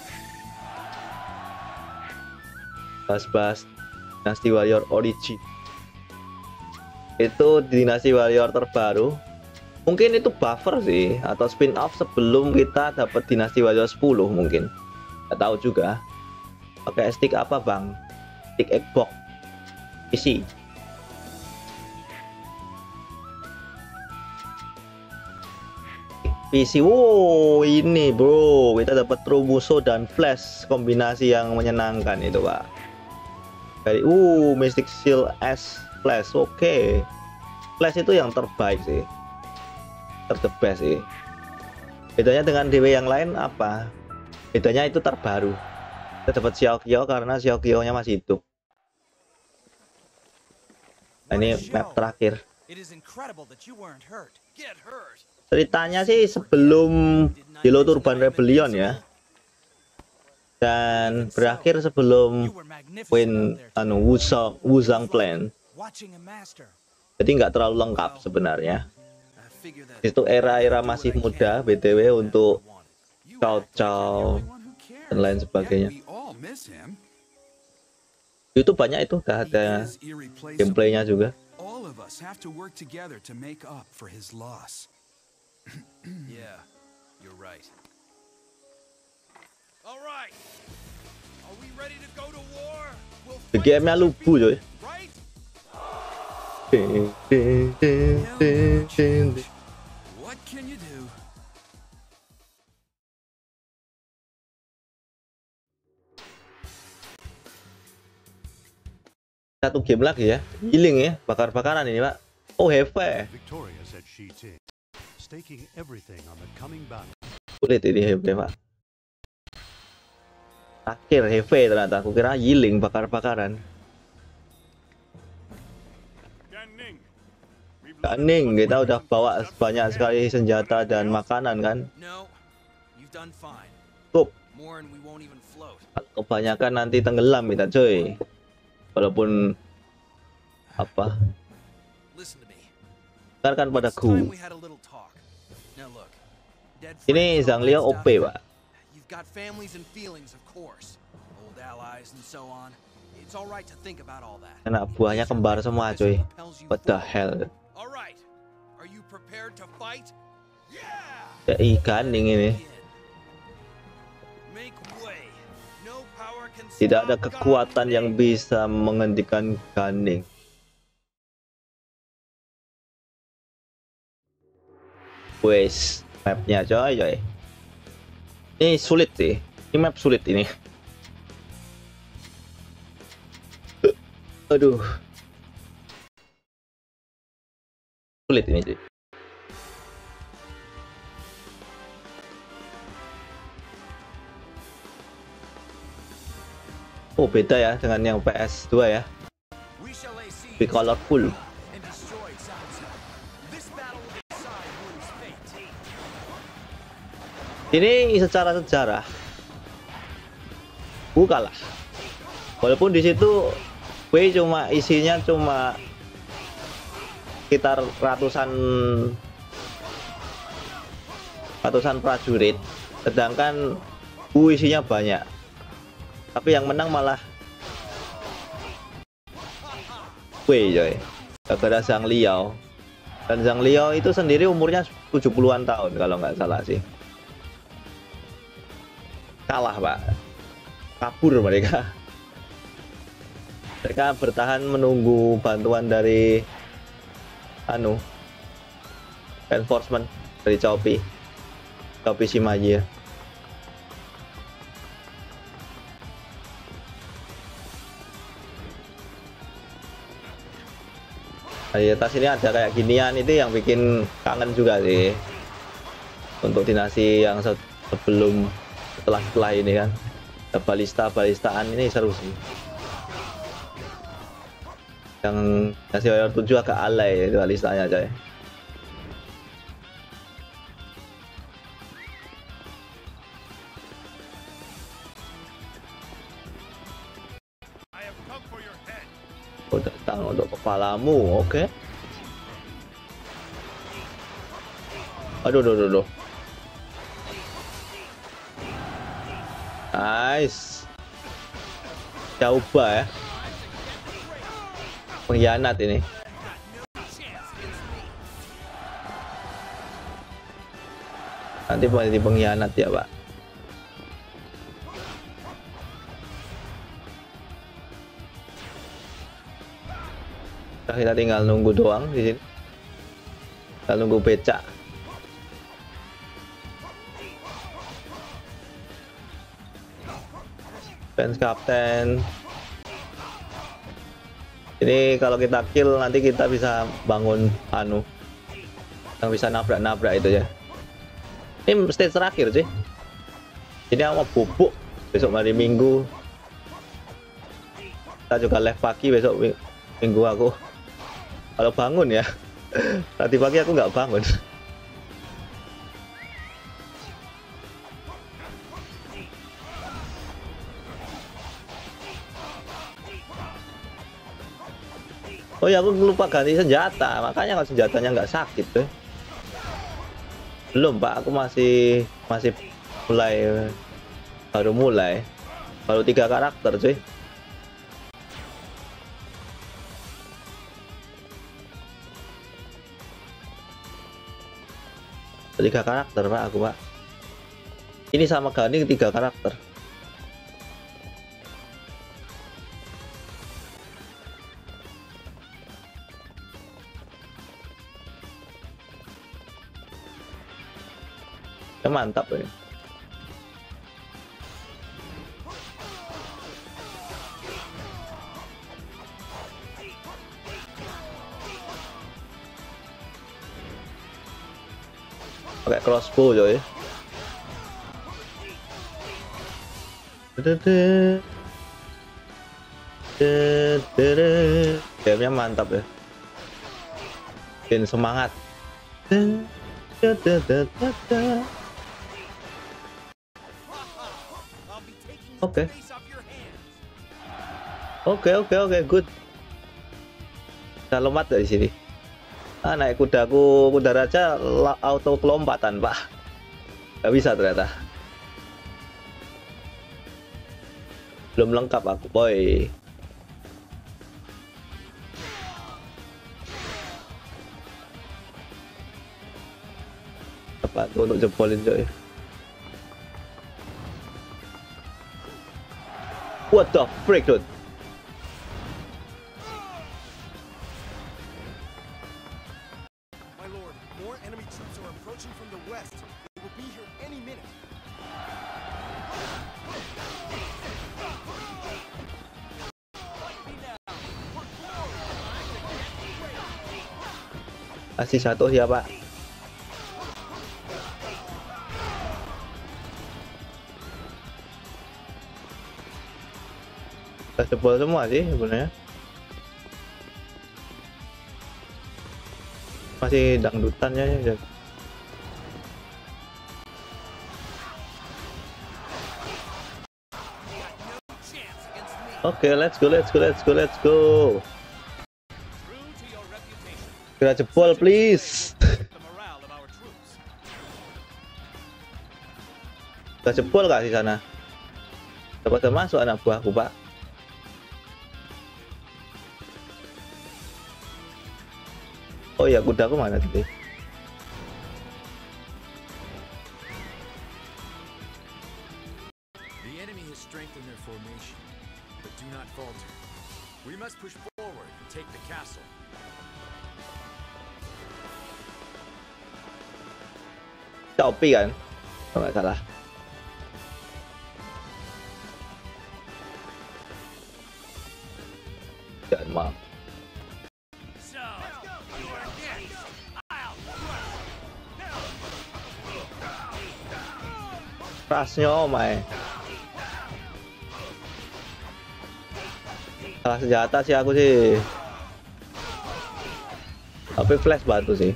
Bahas-bahas Dynasty Warrior Origin. Itu dinasti warrior terbaru. Mungkin itu buffer sih, atau spin off sebelum kita dapat dinasti warrior sepuluh mungkin. Nggak tahu juga. Pakai stick apa, Bang? Stick Xbox P C. P C. Wow, ini bro, kita dapat True Muso dan Flash, kombinasi yang menyenangkan itu, Pak. Dari uh Mystic Shield S Flash. Oke, okay. Flash itu yang terbaik sih, ter-the-best sih. Bedanya dengan D W yang lain apa? Bedanya itu terbaru. Kita dapat Xiaoqiao karena Xiaoqiao nya masih hidup. Nah, ini map terakhir. Ceritanya sih sebelum Yellow Turban Rebellion ya, dan berakhir sebelum Win anu Wuzang, Wuzang Plan. Jadi nggak terlalu lengkap sebenarnya. Itu era-era masih muda B T W untuk Cao Cao dan lain sebagainya. YouTube banyak itu, udah ada gameplaynya juga. The game-nya lubu coy. can you do? Satu game lagi ya, healing ya, bakar-bakaran ini Pak. Oh Hefe. Victorious at Shiting, staking everything on the coming battle. Sulit ini Hefe Pak. Akhir Hefe ternyata, aku kira healing bakar-bakaran. Ganing, kita udah bawa banyak sekali senjata dan makanan kan. No, you've done fine. Cukup. More and we won't even float. Kebanyakan nanti tenggelam kita cuy. Walaupun apa? Listen to me. Dengarkan It's time padaku. we had a little talk. Now look, dead Ini friends, Zhang all that Liao O P stuff. Pak. You've got families and feelings, of course. Old allies and so on. It's all right to think about all that. Anak buahnya kembar semua cuy. What the hell? All right. Are you prepared to fight? Ya Ganing ini. Make way. No power can Tidak ada stop kekuatan God. yang bisa menghentikan Ganing. Wes, mapnya coy coy. Ini sulit sih. Ini map sulit ini. Aduh. Sulit ini cuy. Oh beda ya dengan yang P S dua ya. We shall lay siege Lebih colorful. and destroy Cao Cao. This battle will decide Wu's fate. Ini secara sejarah Wu kalah. Walaupun di situ Wei cuma isinya cuma sekitar ratusan ratusan prajurit, sedangkan Wu isinya banyak. Tapi yang menang malah Wei coy. Gara-gara Zhang Liao. Dan Zhang Liao itu sendiri umurnya tujuh puluhan tahun kalau nggak salah sih. Kalah Pak, kabur mereka. Mereka bertahan menunggu bantuan dari anu reinforcement dari Chopi Chopi Shimaji ya. Di atas ini ada kayak ginian, itu yang bikin kangen juga sih untuk dinasti yang se sebelum setelah setelah ini kan. Ada balista balistaan ini seru sih. Yang dinasti Warrior tujuh agak alay itu balistanya coy. Oh, datang untuk kepalamu, oke. Okay. Aduh, aduh, aduh, aduh. Nice. Coba ya. Pengkhianat ini. Nanti menjadi pengkhianat ya, Pak. Nah, kita tinggal nunggu doang di sini. Kita nunggu becak. Fans kapten. Ini kalau kita kill nanti kita bisa bangun anu yang bisa nabrak-nabrak itu ya. Ini stage terakhir sih. Ini aku mau bubuk besok hari Minggu. Kita juga live pagi besok Minggu aku. Kalau bangun ya. Tadi pagi aku nggak bangun. Oh ya, aku lupa ganti senjata, makanya kalau senjatanya nggak sakit tuh. Belum Pak, aku masih masih mulai baru mulai, baru tiga karakter cuy. Tiga karakter Pak aku Pak. Ini sama Ganing tiga karakter. mantap ya. Pakai crossbow coy. Gamenya mantap ya. Bikin semangat. Oke. Oke oke oke good. Bisa lompat dari sini. Ah, naik kudaku, kuda raja auto kelompatan pak. Gak bisa ternyata. Belum lengkap aku boy. Apa tuh untuk jebolin coy. What the freak dude. Masih satu ya pak. Kita jebol semua sih sebenarnya. Masih dangdutannya ya. Oke, okay, let's go, let's go, let's go, let's go. Kita jebol, please. Kita jebol kak di sana. Dapat masuk anak buahku pak. Oh ya, kudaku mana tadi? The enemy has strengthened their formation, but do not falter. We must push forward and take the castle. Shopee kan? Kalau nggak salah. Jangan maaf. Rasnya oh my. Salah senjata sih aku sih. Tapi flash batu sih.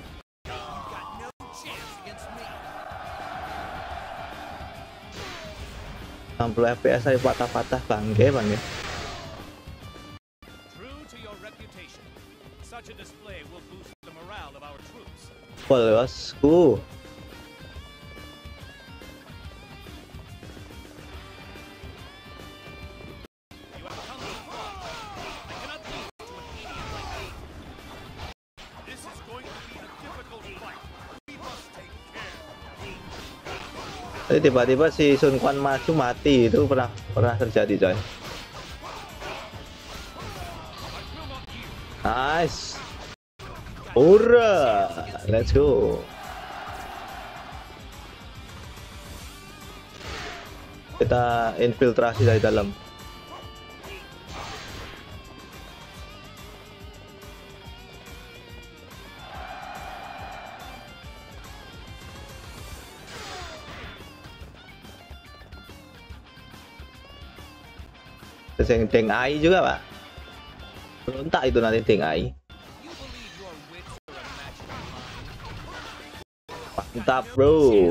enam puluh F P S dari patah-patah bangke bangke. Well, bosku. Tapi tiba-tiba si Sun Quan maju mati, itu pernah pernah terjadi coy. Nice. Ura, let's go. Kita infiltrasi dari dalam. Terus yang Deng Ai juga pak. Berontak itu nanti Deng Ai. Mantap bro.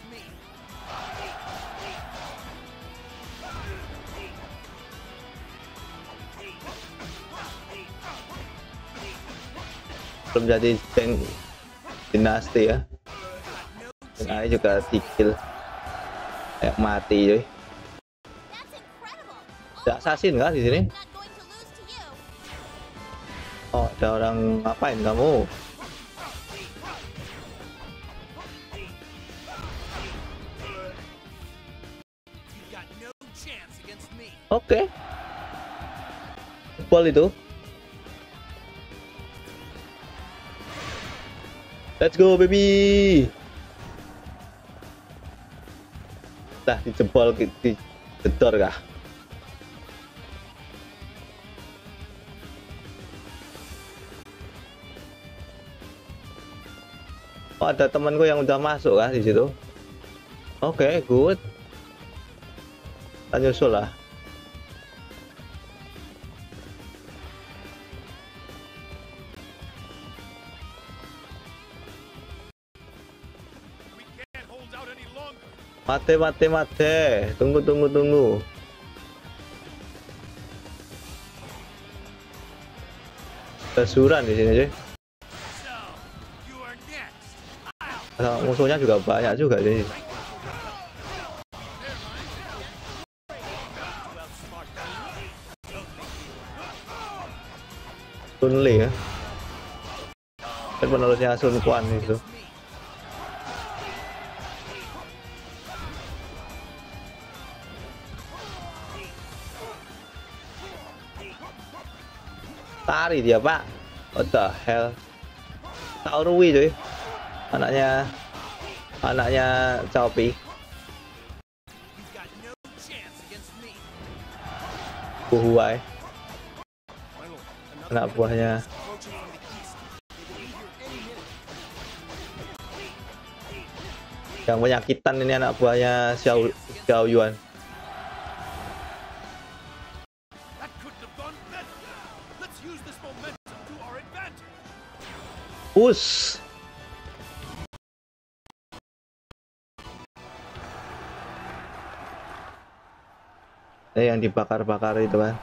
Belum jadi Deng dinasti ya. Deng Ai juga di-kill. Kayak mati cuy. Ada assassin kah di sini? Oh, ada orang ngapain kamu? Oke. Okay. Ball itu. Let's go baby. Lah dijebol di jedor kah? Oh, ada temanku yang udah masuk kah di situ? Oke, okay, good. Kita nyusul lah. Mate, mate, mate. Tunggu, tunggu, tunggu. Kesuran di sini sih. Nah, musuhnya juga banyak juga sih. Sun Li ya. Dan penerusnya Sun Quan itu. Tari dia pak, what the hell? Cao Rui cuy, anaknya anaknya Cao Pi. Hu Huai, anak buahnya. Yang penyakitan ini anak buahnya Xiao Xiao Yuan. Push. Eh, yang dibakar-bakar itu kan.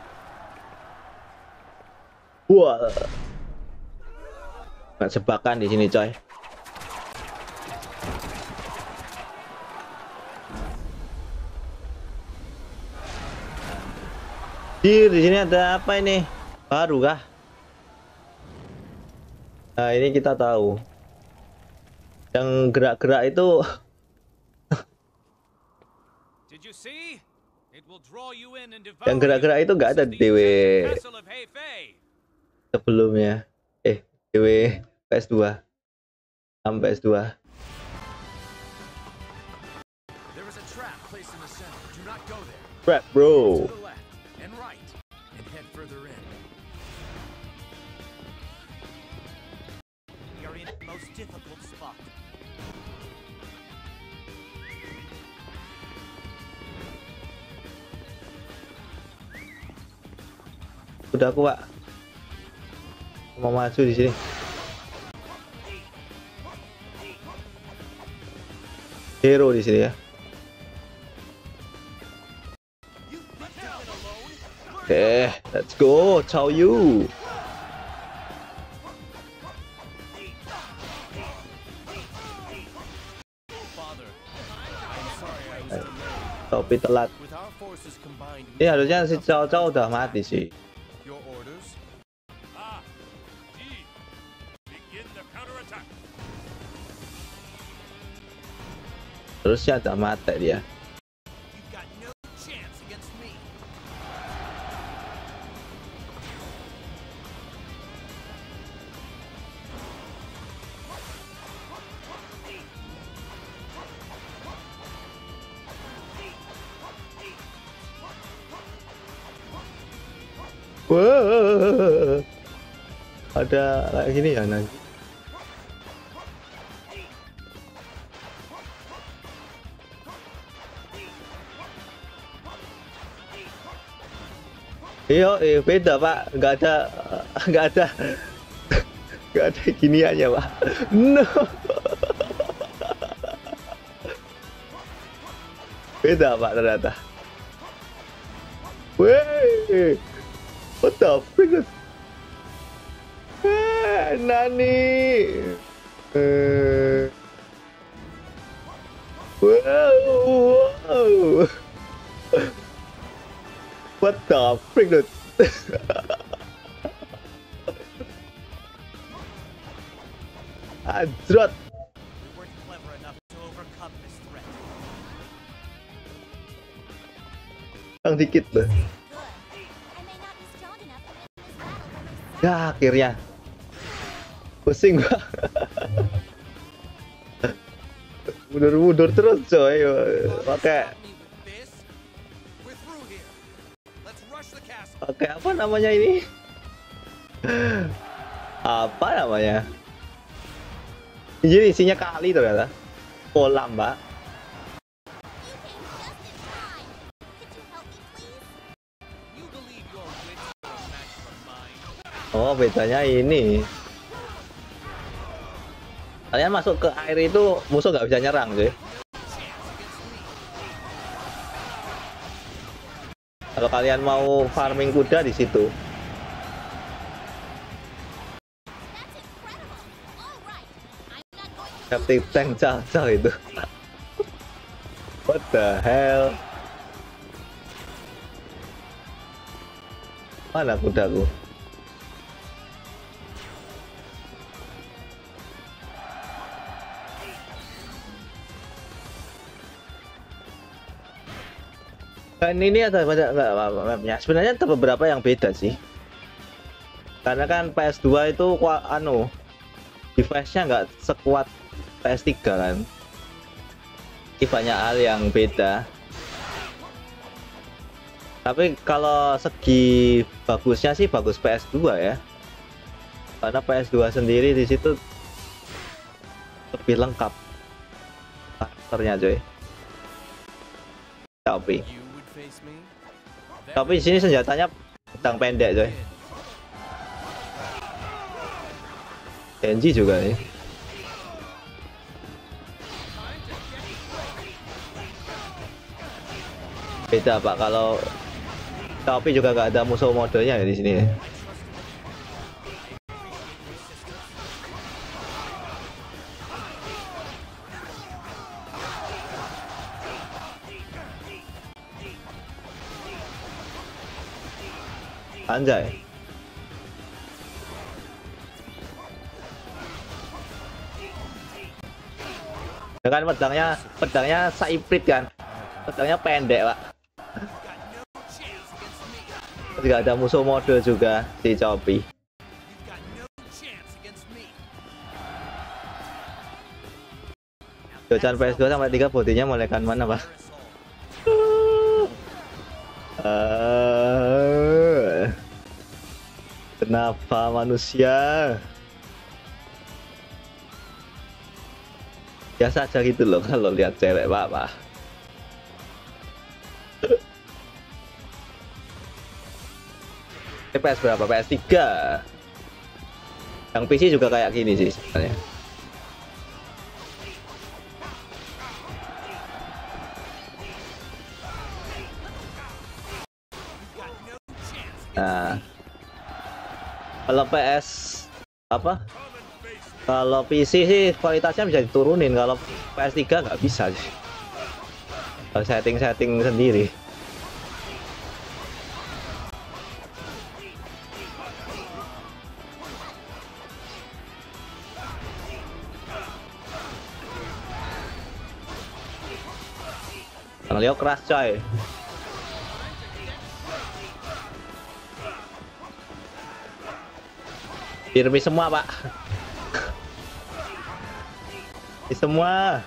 Wah. Nggak sebakan di sini, coy. Di sini ada apa ini? Baru kah? Nah, ini kita tahu. Yang gerak-gerak itu yang gerak-gerak itu nggak ada di D W sebelumnya. Eh, D W P S dua sampai P S dua. Trap, bro. Udah aku pak mau maju di sini. Hero di sini ya. Oke, okay, let's go, Cao Yu. Topi telat. Ini harusnya si Cao Cao udah mati sih. Terusnya ada mati dia. Wah, ada kayak gini ya nanti. Iya, eh, beda pak, nggak ada, nggak ada, nggak ada giniannya pak. No, beda pak ternyata. Weh, what the freak? Eh, nani? Eh, wow, wow. What the freak, dude? Anjrot. Yang dikit deh. Ya akhirnya. Pusing gua. Mundur-mundur terus coy. Pakai pakai apa namanya ini? Apa namanya? Jadi isinya kali ternyata. Kolam, Mbak. Oh, bedanya ini. Kalian masuk ke air itu musuh nggak bisa nyerang, cuy. Kalau kalian mau farming kuda di situ. Septic tank cacah itu. What the hell? Mana kudaku? Dan ini ada banyak nggak mapnya. Sebenarnya ada beberapa yang beda sih. Karena kan P S dua itu anu device-nya nggak sekuat P S tiga kan. Ini banyak hal yang beda. Tapi kalau segi bagusnya sih bagus P S dua ya. Karena P S dua sendiri di situ lebih lengkap karakternya, coy. Tapi Tapi di sini senjatanya pedang pendek, coy. Genji juga nih. Beda Pak, kalau tapi juga nggak ada musuh modenya ya di sini. Anjay. Dengan pedangnya, pedangnya Saiprit kan. Pedangnya pendek, Pak. Juga ada musuh mode juga si Choppy. Jocan P S dua sampai tiga bodinya mulaikan mana, Pak? Uh, kenapa manusia biasa aja gitu loh kalau lihat cewek, Pak, Pak. P S berapa? P S tiga. Yang P C juga kayak gini sih sebenarnya. Nah, kalau P S apa? Kalau P C sih kualitasnya bisa diturunin, kalau P S tiga nggak bisa sih. Kalau setting-setting sendiri. Leo keras, coy. Dirmi semua, Pak. Di semua.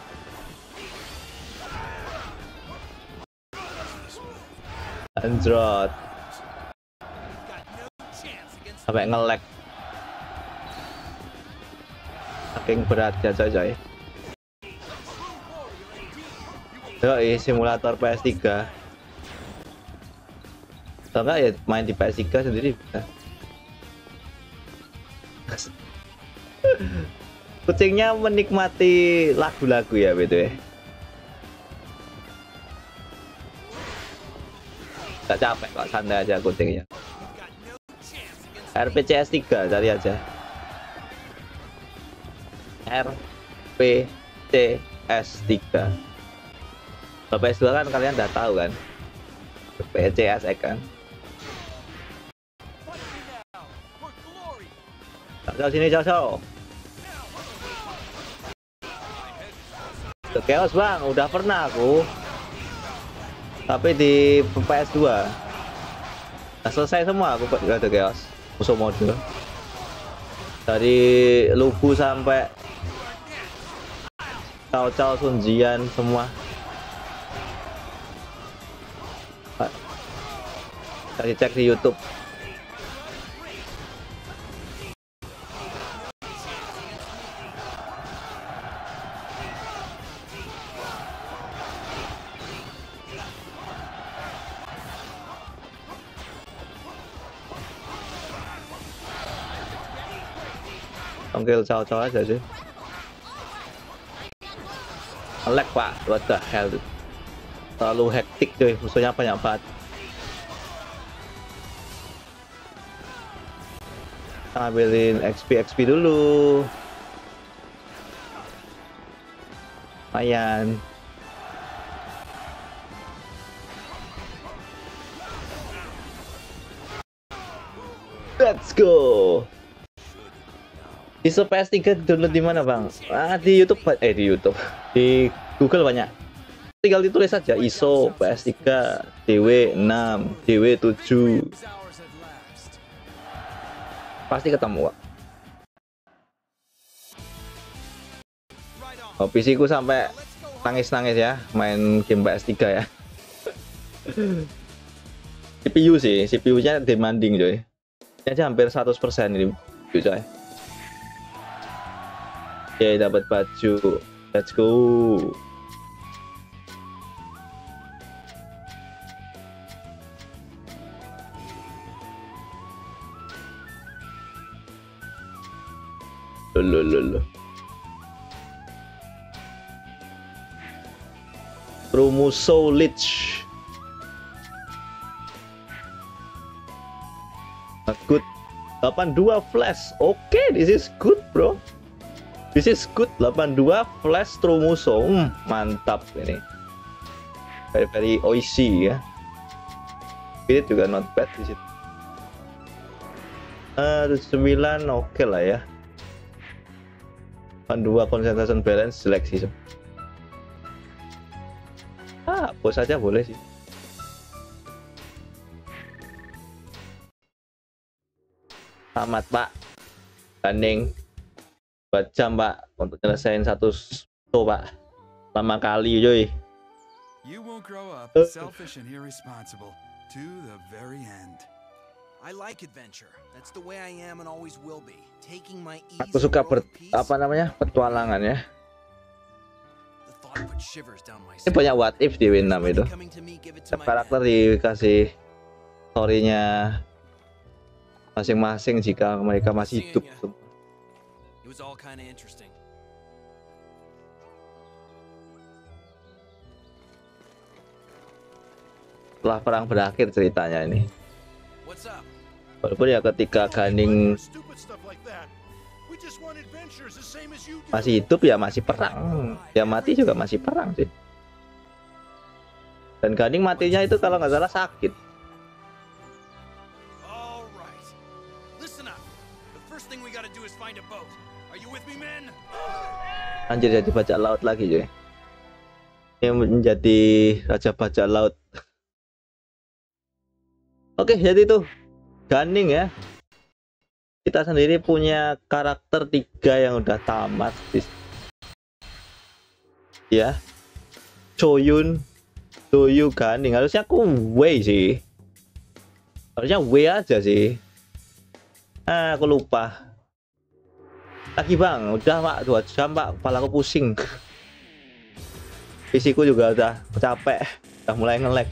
Android. Sampai nge-lag. Saking berat ya, coy-coy. Yoi, simulator P S tiga. Atau enggak ya main di P S tiga sendiri bisa. Kucingnya menikmati lagu-lagu ya, B T W. Gak capek kok, santai aja kucingnya. R P C S tiga cari aja. R P C S tiga. Kalau P S dua kan kalian udah tahu kan, P C S kan. Jauh sini, jauh. Ke Chaos, Bang, udah pernah aku. Tapi di P S dua. Nah, selesai semua aku ke Chaos. Musuh mode. Dari Lubu sampai Cao Cao, Sun Jian semua. Cari cek di YouTube. Panggil Cao Cao aja sih. Lag pak, what the hell, terlalu hektik cuy, musuhnya banyak banget. Ambilin X P X P dulu, lumayan. Let's go. ISO P S tiga download di mana bang? Ah, di YouTube, eh di YouTube, di Google banyak. Tinggal ditulis saja ISO P S tiga D W enam, D W tujuh, pasti ketemu kok. Oh, P C ku sampai nangis-nangis ya main game P S tiga ya. C P U sih, C P U-nya demanding coy. Ini aja hampir seratus persen ini coy. Oke, dapat baju. Let's go. Lolo lolo. Promuso Lich. Good. delapan dua flash. Oke, okay, this is good, bro. This is good. delapan dua flash Tromuso. Hmm, mantap ini. Very very oishi ya. Spirit juga not bad di situ. Uh, sembilan oke okay lah ya. delapan dua concentration balance jelek sih. Ah, bos aja boleh sih. Tamat pak. Banding dua jam pak untuk nyelesain satu show pak. Lama kali cuy. You will grow up selfish and irresponsible to the very end. I like adventure. That's the way I am and always will be. Taking my ease. Aku suka ber, apa namanya petualangan ya. Ini banyak what if di W enam itu. Setiap karakter dikasih story-nya masing-masing jika mereka masih hidup. It was all kind of interesting. Setelah perang berakhir ceritanya ini. Walaupun ya ketika Ganing masih hidup ya masih perang. Dia mati juga masih perang sih. Dan Ganing matinya itu kalau nggak salah sakit. Anjir, jadi bajak laut lagi cuy. Ini menjadi raja bajak laut. Oke, jadi itu Ganing ya. Kita sendiri punya karakter tiga yang udah tamat ya. Choyun, Doyu, Ganing. Harusnya aku Wei sih. Harusnya Wei aja sih. Ah, aku lupa. Lagi bang, udah pak dua jam pak, kepala aku pusing. P C ku juga udah capek, udah mulai nge-lag.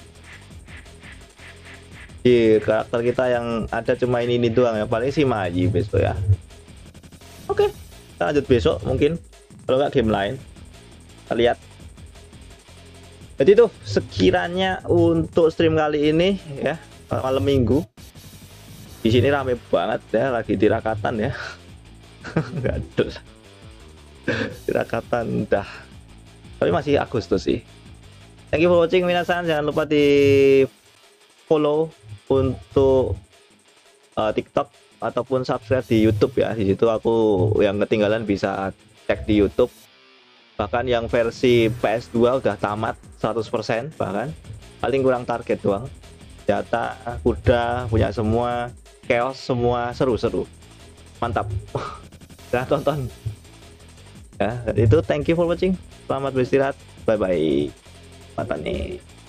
Di karakter kita yang ada cuma ini ini doang ya, paling si Maji besok ya. Oke, kita lanjut besok mungkin, kalau nggak game lain. Kita lihat. Jadi tuh sekiranya untuk stream kali ini ya, malam minggu. Di sini rame banget ya, lagi tirakatan ya. Gaduh. Tirakatan dah. Tapi masih Agustus sih. Thank you for watching minasan, jangan lupa di follow untuk uh, TikTok ataupun subscribe di YouTube ya. Di situ aku yang ketinggalan bisa cek di YouTube. Bahkan yang versi P S dua udah tamat seratus persen, bahkan paling kurang target doang. Data, kuda, punya semua, chaos semua, seru-seru. Mantap. Nah, tonton. Ya, itu thank you for watching. Selamat beristirahat. Bye bye. Mata nih.